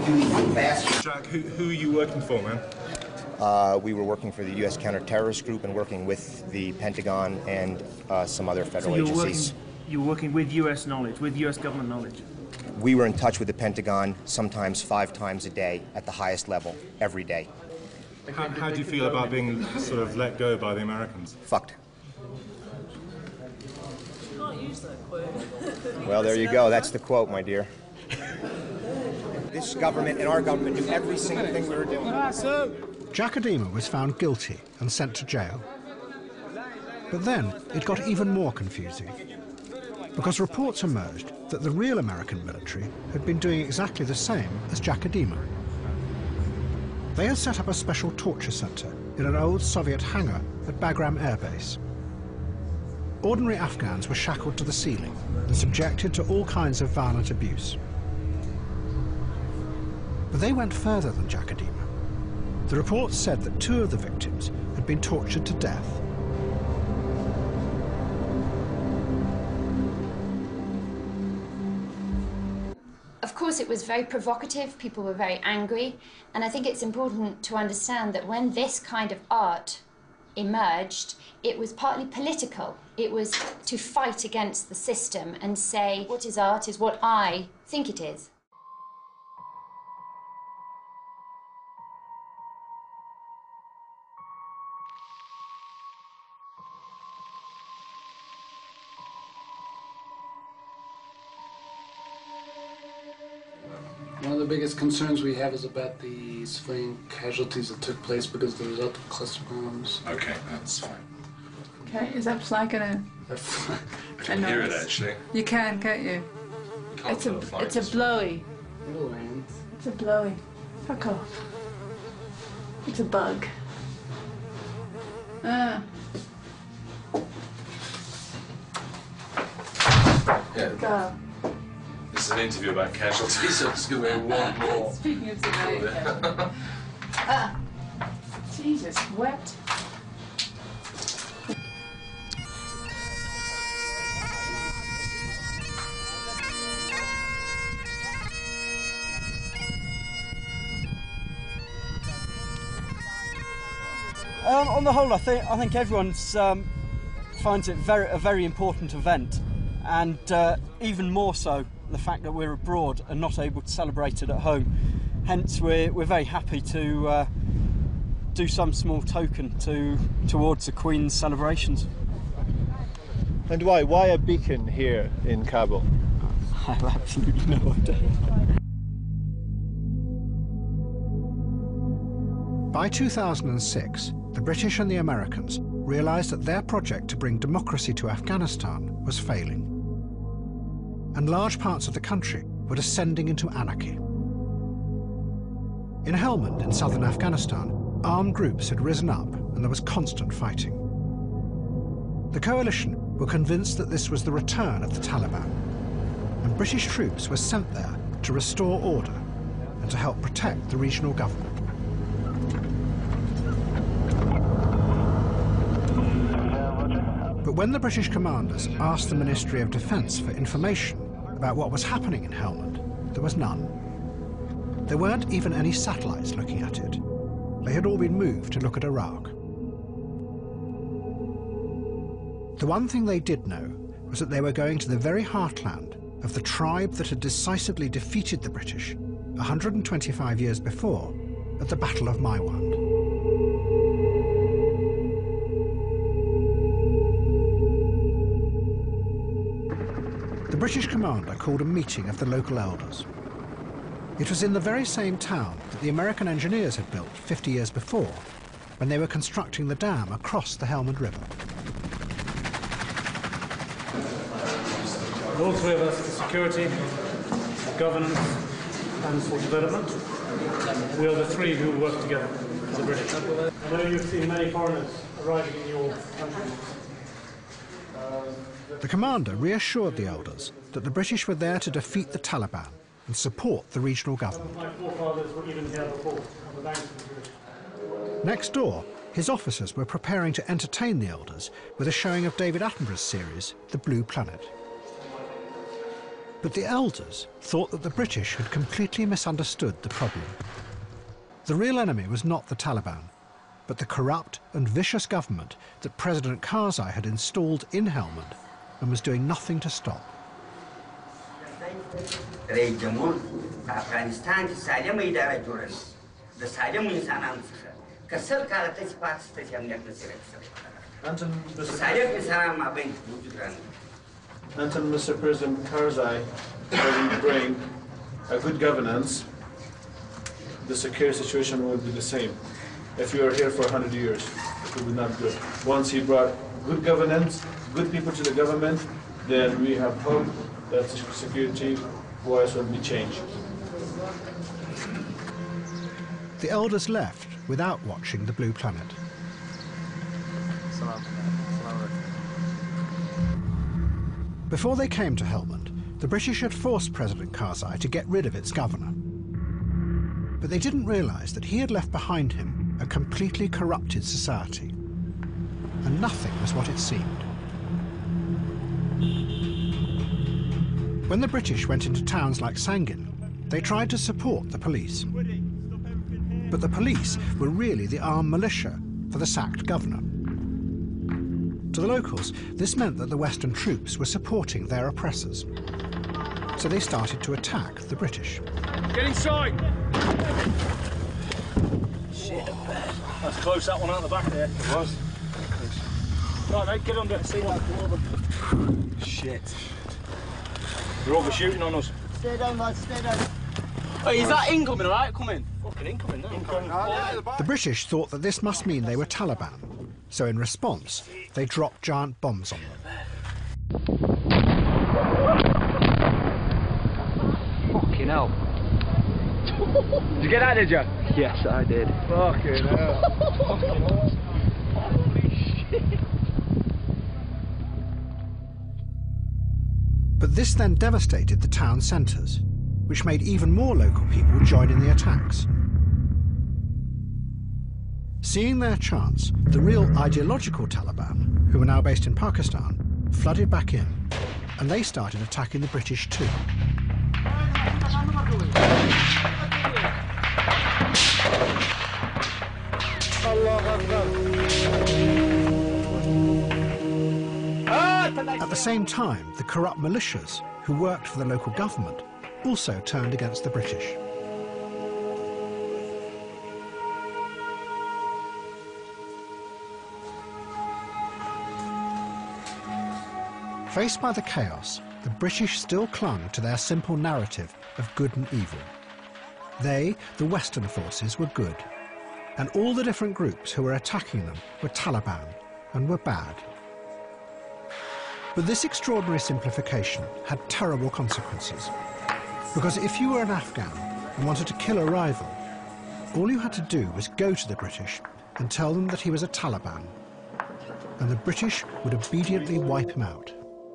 do anything fast. Jack, who, who are you working for, man? Uh, we were working for the U S Counterterrorist Group and working with the Pentagon and uh, some other federal so you're agencies. Working, you were working with U S knowledge, with U S government knowledge? We were in touch with the Pentagon sometimes five times a day at the highest level, every day. How, how do you feel about being sort of let go by the Americans? Fucked. You can't use that quote. Well, there you go. That's the quote, my dear. This government and our government knew every single thing we were doing. Jacodema was found guilty and sent to jail. But then it got even more confusing, because reports emerged that the real American military had been doing exactly the same as Jacodema. They had set up a special torture center in an old Soviet hangar at Bagram Air Base. Ordinary Afghans were shackled to the ceiling and subjected to all kinds of violent abuse. But they went further than Jacodema. The reports said that two of the victims had been tortured to death. Of course, it was very provocative, people were very angry, and I think it's important to understand that when this kind of art emerged, it was partly political. It was to fight against the system and say, what is art is what I think it is. One of the biggest concerns we have is about the civilian casualties that took place because of the result of cluster bombs. Okay, that's fine. Okay, is that fly gonna? I can hear it actually. You can, can't you? Can't it's a, it's a blowy. It'll land. It's a blowy. Fuck off. It's a bug. Ah. Yeah. Go. This is an interview about casualties, so it's going to be one more. Speaking of today. Ah. Jesus, wet. Um, on the whole, I think I think everyone's um, finds it very a very important event, and uh, even more so the fact that we're abroad and not able to celebrate it at home. Hence, we're we're very happy to uh, do some small token to towards the Queen's celebrations. And why? Why a beacon here in Kabul? I have absolutely no idea. By two thousand six, the British and the Americans realized that their project to bring democracy to Afghanistan was failing, and large parts of the country were descending into anarchy. In Helmand, in southern Afghanistan, armed groups had risen up and there was constant fighting. The coalition were convinced that this was the return of the Taliban, and British troops were sent there to restore order and to help protect the regional government. But when the British commanders asked the Ministry of Defence for information about what was happening in Helmand, there was none. There weren't even any satellites looking at it. They had all been moved to look at Iraq. The one thing they did know was that they were going to the very heartland of the tribe that had decisively defeated the British one hundred twenty-five years before at the Battle of Maiwand. The British commander called a meeting of the local elders. It was in the very same town that the American engineers had built fifty years before, when they were constructing the dam across the Helmand River. All three of us for security, governance, and for development. We are the three who work together as the British. I know you've seen many foreigners arriving in your country. The commander reassured the elders that the British were there to defeat the Taliban and support the regional government. My forefathers were even here before. Next door, his officers were preparing to entertain the elders with a showing of David Attenborough's series, The Blue Planet. But the elders thought that the British had completely misunderstood the problem. The real enemy was not the Taliban, but the corrupt and vicious government that President Karzai had installed in Helmand and was doing nothing to stop. Until Mister President Karzai doesn't bring a good governance, the security situation will be the same. If you are here for a hundred years, it will be not good. Once he brought good governance, good people to the government, then we have hope that security-wise will be changed. The elders left without watching the Blue Planet. Before they came to Helmand, the British had forced President Karzai to get rid of its governor. But they didn't realise that he had left behind him a completely corrupted society. And nothing was what it seemed. When the British went into towns like Sangin, they tried to support the police. But the police were really the armed militia for the sacked governor. To the locals, this meant that the Western troops were supporting their oppressors. So they started to attack the British. Get inside! Shit, that's close, that one out the back there. It was. Right, mate, get under. See what? Shit. They're overshooting on us. Stay down, lads, stay down. Hey, is that incoming, alright? Coming. Fucking incoming, no? Incoming. The British thought that this must mean they were Taliban. So in response, they dropped giant bombs on them. Fucking hell. Did you get that, did you? Yes, I did. Fucking hell. Holy shit. But this then devastated the town centres, which made even more local people join in the attacks. Seeing their chance, the real ideological Taliban, who were now based in Pakistan, flooded back in, and they started attacking the British too. At the same time, the corrupt militias, who worked for the local government, also turned against the British. Faced by the chaos, the British still clung to their simple narrative of good and evil. They, the Western forces, were good, and all the different groups who were attacking them were Taliban and were bad. But this extraordinary simplification had terrible consequences, because if you were an Afghan and wanted to kill a rival, all you had to do was go to the British and tell them that he was a Taliban, and the British would obediently wipe him out.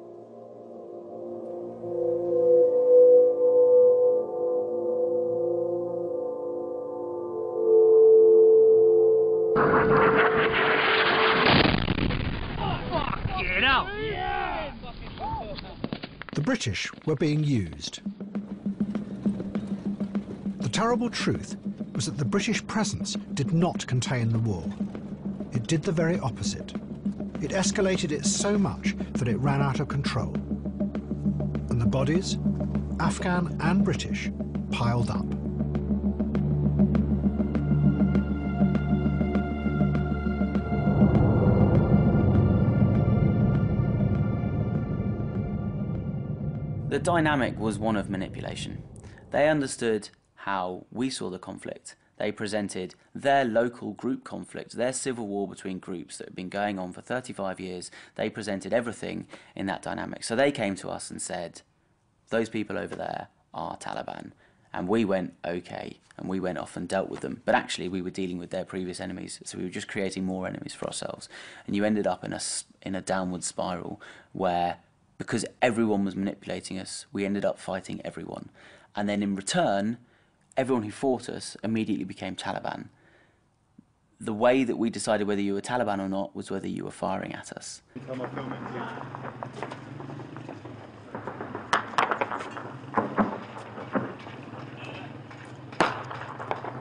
The British were being used. The terrible truth was that the British presence did not contain the war. It did the very opposite. It escalated it so much that it ran out of control. And the bodies, Afghan and British, piled up. The dynamic was one of manipulation. They understood how we saw the conflict. They presented their local group conflict, their civil war between groups that had been going on for thirty-five years. They presented everything in that dynamic. So they came to us and said, those people over there are Taliban. And we went, okay, and we went off and dealt with them. But actually we were dealing with their previous enemies, so we were just creating more enemies for ourselves. And you ended up in a, in a downward spiral where, because everyone was manipulating us, we ended up fighting everyone. And then in return, everyone who fought us immediately became Taliban. The way that we decided whether you were Taliban or not was whether you were firing at us.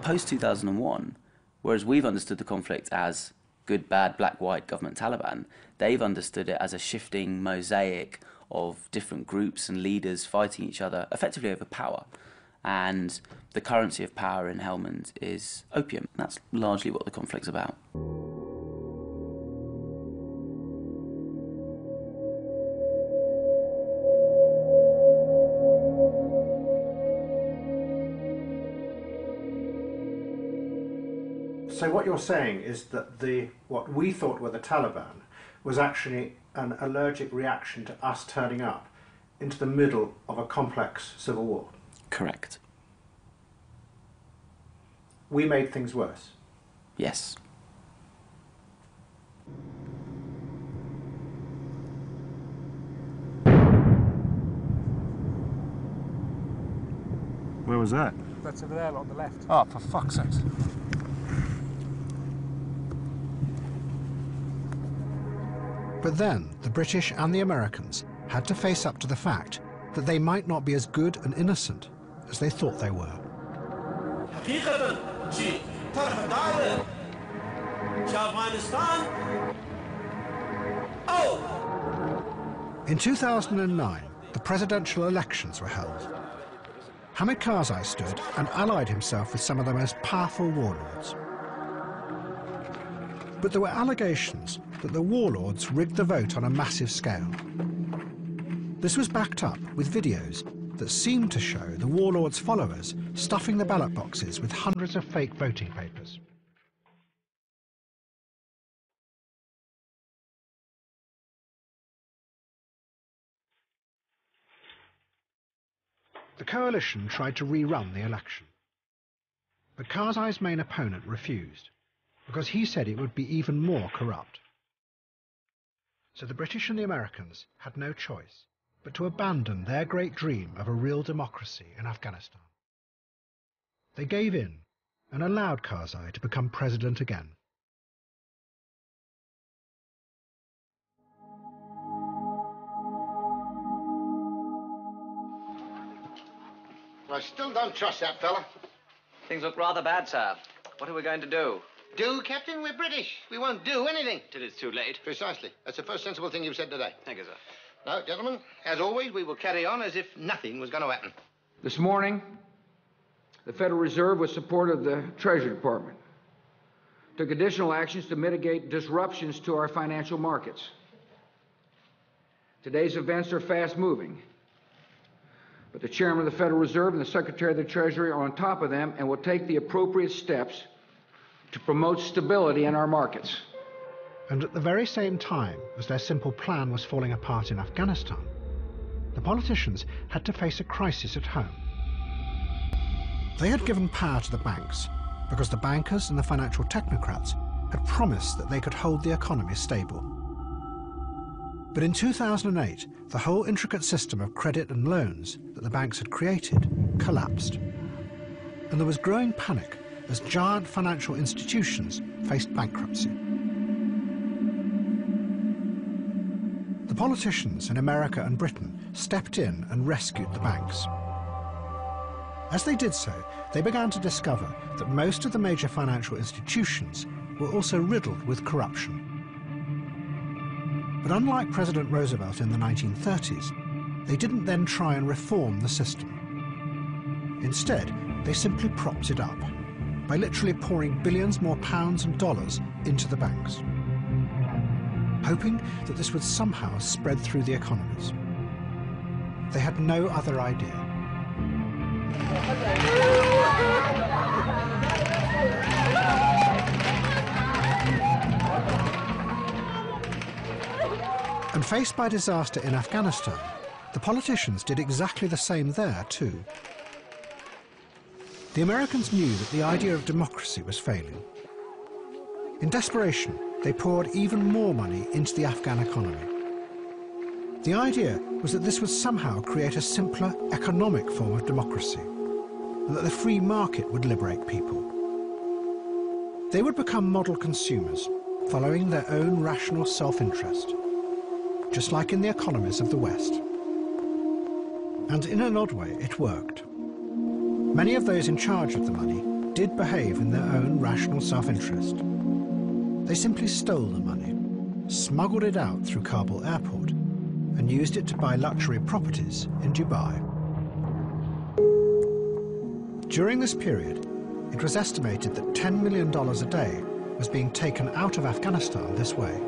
post two thousand one, whereas we've understood the conflict as good, bad, black, white, government, Taliban, they've understood it as a shifting mosaic of different groups and leaders fighting each other effectively over power. And the currency of power in Helmand is opium. That's largely what the conflict's about. So what you're saying is that the what we thought were the Taliban was actually an allergic reaction to us turning up into the middle of a complex civil war. Correct. We made things worse. Yes. Where was that? That's over there on the left. Oh, for fuck's sake. But then the British and the Americans had to face up to the fact that they might not be as good and innocent as they thought they were. In two thousand nine, the presidential elections were held. Hamid Karzai stood and allied himself with some of the most powerful warlords. But there were allegations that the warlords rigged the vote on a massive scale. This was backed up with videos that seemed to show the warlords' followers stuffing the ballot boxes with hundreds of fake voting papers. The coalition tried to rerun the election, but Karzai's main opponent refused, because he said it would be even more corrupt. So the British and the Americans had no choice but to abandon their great dream of a real democracy in Afghanistan. They gave in and allowed Karzai to become president again. I still don't trust that fella. Things look rather bad, sir. What are we going to do? Do, Captain? We're British. We won't do anything. Till it's too late. Precisely. That's the first sensible thing you've said today. Thank you, sir. Now, gentlemen, as always, we will carry on as if nothing was going to happen. This morning, the Federal Reserve, with support of the Treasury Department, took additional actions to mitigate disruptions to our financial markets. Today's events are fast-moving, but the Chairman of the Federal Reserve and the Secretary of the Treasury are on top of them and will take the appropriate steps to promote stability in our markets. And at the very same time as their simple plan was falling apart in Afghanistan, the politicians had to face a crisis at home. They had given power to the banks because the bankers and the financial technocrats had promised that they could hold the economy stable. But in two thousand eight, the whole intricate system of credit and loans that the banks had created collapsed. And there was growing panic as giant financial institutions faced bankruptcy. The politicians in America and Britain stepped in and rescued the banks. As they did so, they began to discover that most of the major financial institutions were also riddled with corruption. But unlike President Roosevelt in the nineteen thirties, they didn't then try and reform the system. Instead, they simply propped it up by literally pouring billions more pounds and dollars into the banks, hoping that this would somehow spread through the economies. They had no other idea. And faced by disaster in Afghanistan, the politicians did exactly the same there too. The Americans knew that the idea of democracy was failing. In desperation, they poured even more money into the Afghan economy. The idea was that this would somehow create a simpler economic form of democracy, and that the free market would liberate people. They would become model consumers, following their own rational self-interest, just like in the economies of the West. And in an odd way, it worked. Many of those in charge of the money did behave in their own rational self-interest. They simply stole the money, smuggled it out through Kabul airport, and used it to buy luxury properties in Dubai. During this period, it was estimated that ten million dollars a day was being taken out of Afghanistan this way.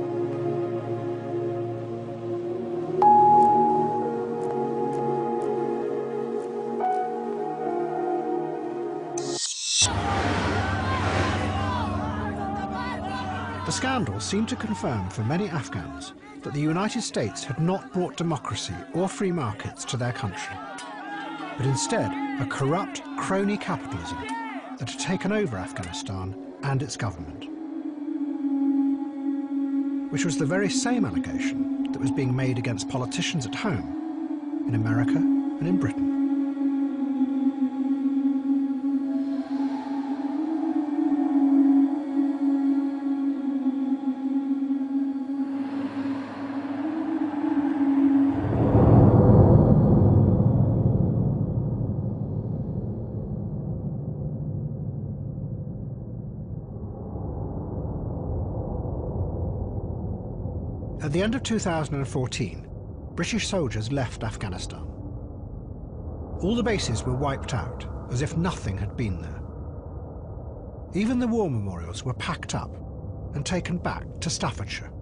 The scandal seemed to confirm for many Afghans that the United States had not brought democracy or free markets to their country, but instead a corrupt crony capitalism that had taken over Afghanistan and its government, which was the very same allegation that was being made against politicians at home, in America and in Britain. At the end of two thousand fourteen, British soldiers left Afghanistan. All the bases were wiped out, as if nothing had been there. Even the war memorials were packed up and taken back to Staffordshire.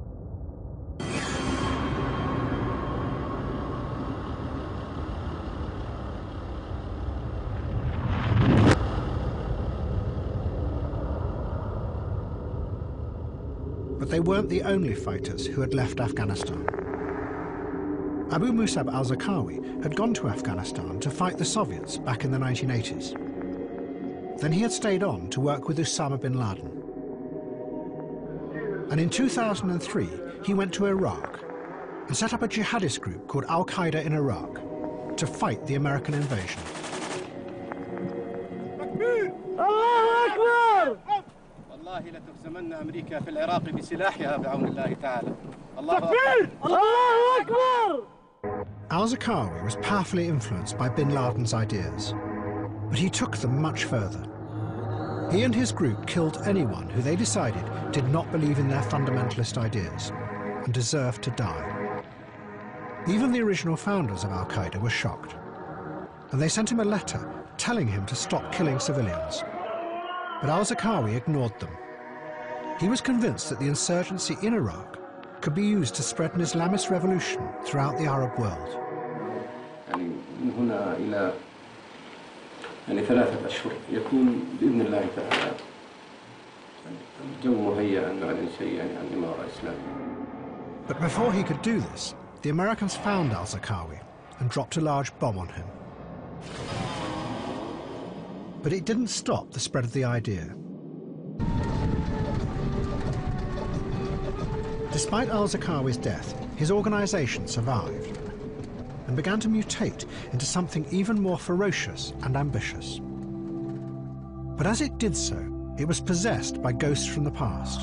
But they weren't the only fighters who had left Afghanistan. Abu Musab al-Zarqawi had gone to Afghanistan to fight the Soviets back in the nineteen eighties. Then he had stayed on to work with Osama bin Laden. And in two thousand three, he went to Iraq and set up a jihadist group called Al-Qaeda in Iraq to fight the American invasion. Al-Zarqawi was powerfully influenced by bin Laden's ideas, but he took them much further. He and his group killed anyone who they decided did not believe in their fundamentalist ideas and deserved to die. Even the original founders of Al-Qaeda were shocked, and they sent him a letter telling him to stop killing civilians. But al-Zarqawi ignored them. He was convinced that the insurgency in Iraq could be used to spread an Islamist revolution throughout the Arab world. من هنا إلى يعني ثلاثة أشهر يكون بإذن الله تعالى الجو مهيأ أن نعلن شيئا عن إمارة إسلامية. But before he could do this, the Americans found al-Zarqawi and dropped a large bomb on him. But it didn't stop the spread of the idea. Despite al-Zarqawi's death, his organization survived and began to mutate into something even more ferocious and ambitious. But as it did so, it was possessed by ghosts from the past.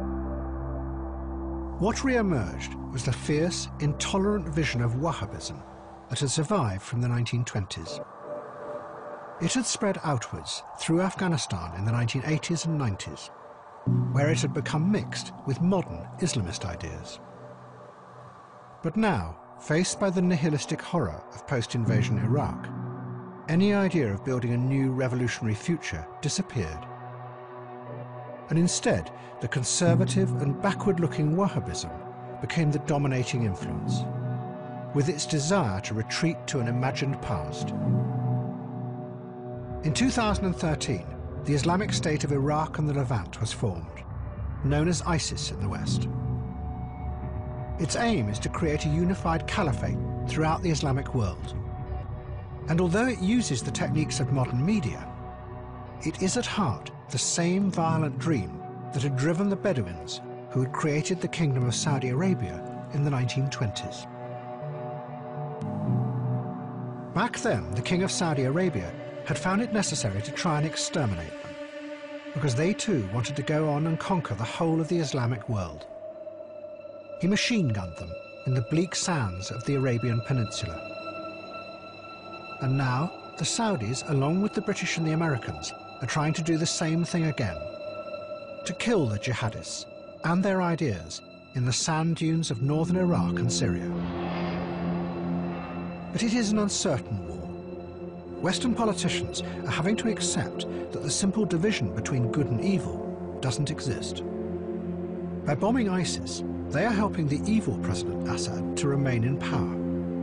What re-emerged was the fierce, intolerant vision of Wahhabism that had survived from the nineteen twenties. It had spread outwards through Afghanistan in the nineteen eighties and nineties, where it had become mixed with modern Islamist ideas. But now, faced by the nihilistic horror of post-invasion Iraq, any idea of building a new revolutionary future disappeared. And instead, the conservative and backward-looking Wahhabism became the dominating influence, with its desire to retreat to an imagined past. In two thousand thirteen, the Islamic State of Iraq and the Levant was formed, known as ISIS in the West. Its aim is to create a unified caliphate throughout the Islamic world. And although it uses the techniques of modern media, it is at heart the same violent dream that had driven the Bedouins who had created the Kingdom of Saudi Arabia in the nineteen twenties. Back then, the King of Saudi Arabia had found it necessary to try and exterminate them, because they too wanted to go on and conquer the whole of the Islamic world. He machine-gunned them in the bleak sands of the Arabian Peninsula. And now, the Saudis, along with the British and the Americans, are trying to do the same thing again, to kill the jihadists and their ideas in the sand dunes of northern Iraq and Syria. But it is an uncertain war. Western politicians are having to accept that the simple division between good and evil doesn't exist. By bombing ISIS, they are helping the evil President Assad to remain in power.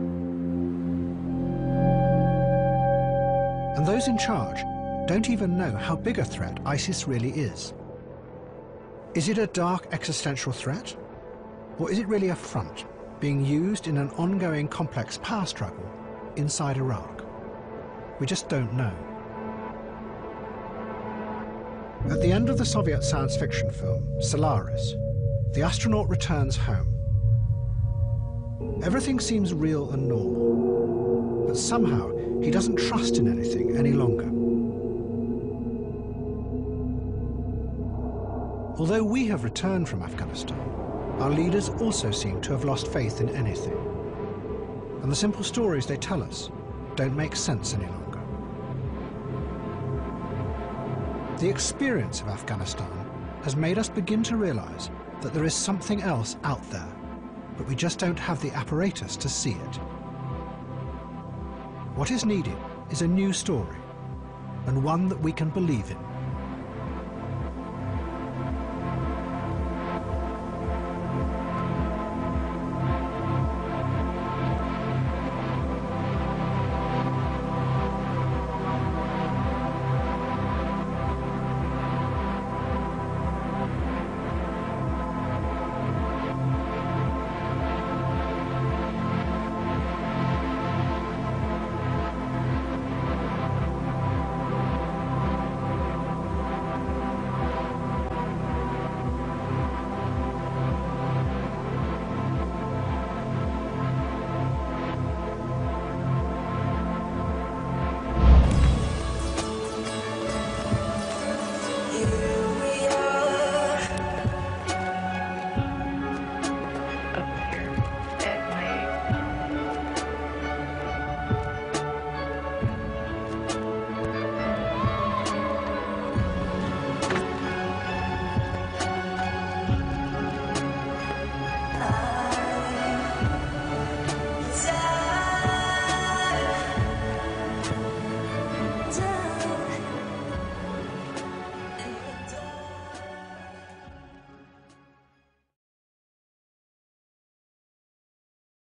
And those in charge don't even know how big a threat ISIS really is. Is it a dark existential threat? Or is it really a front being used in an ongoing complex power struggle inside Iraq? We just don't know. At the end of the Soviet science fiction film, Solaris, the astronaut returns home. Everything seems real and normal, but somehow he doesn't trust in anything any longer. Although we have returned from Afghanistan, our leaders also seem to have lost faith in anything. And the simple stories they tell us don't make sense any longer. The experience of Afghanistan has made us begin to realize that there is something else out there, but we just don't have the apparatus to see it. What is needed is a new story, and one that we can believe in.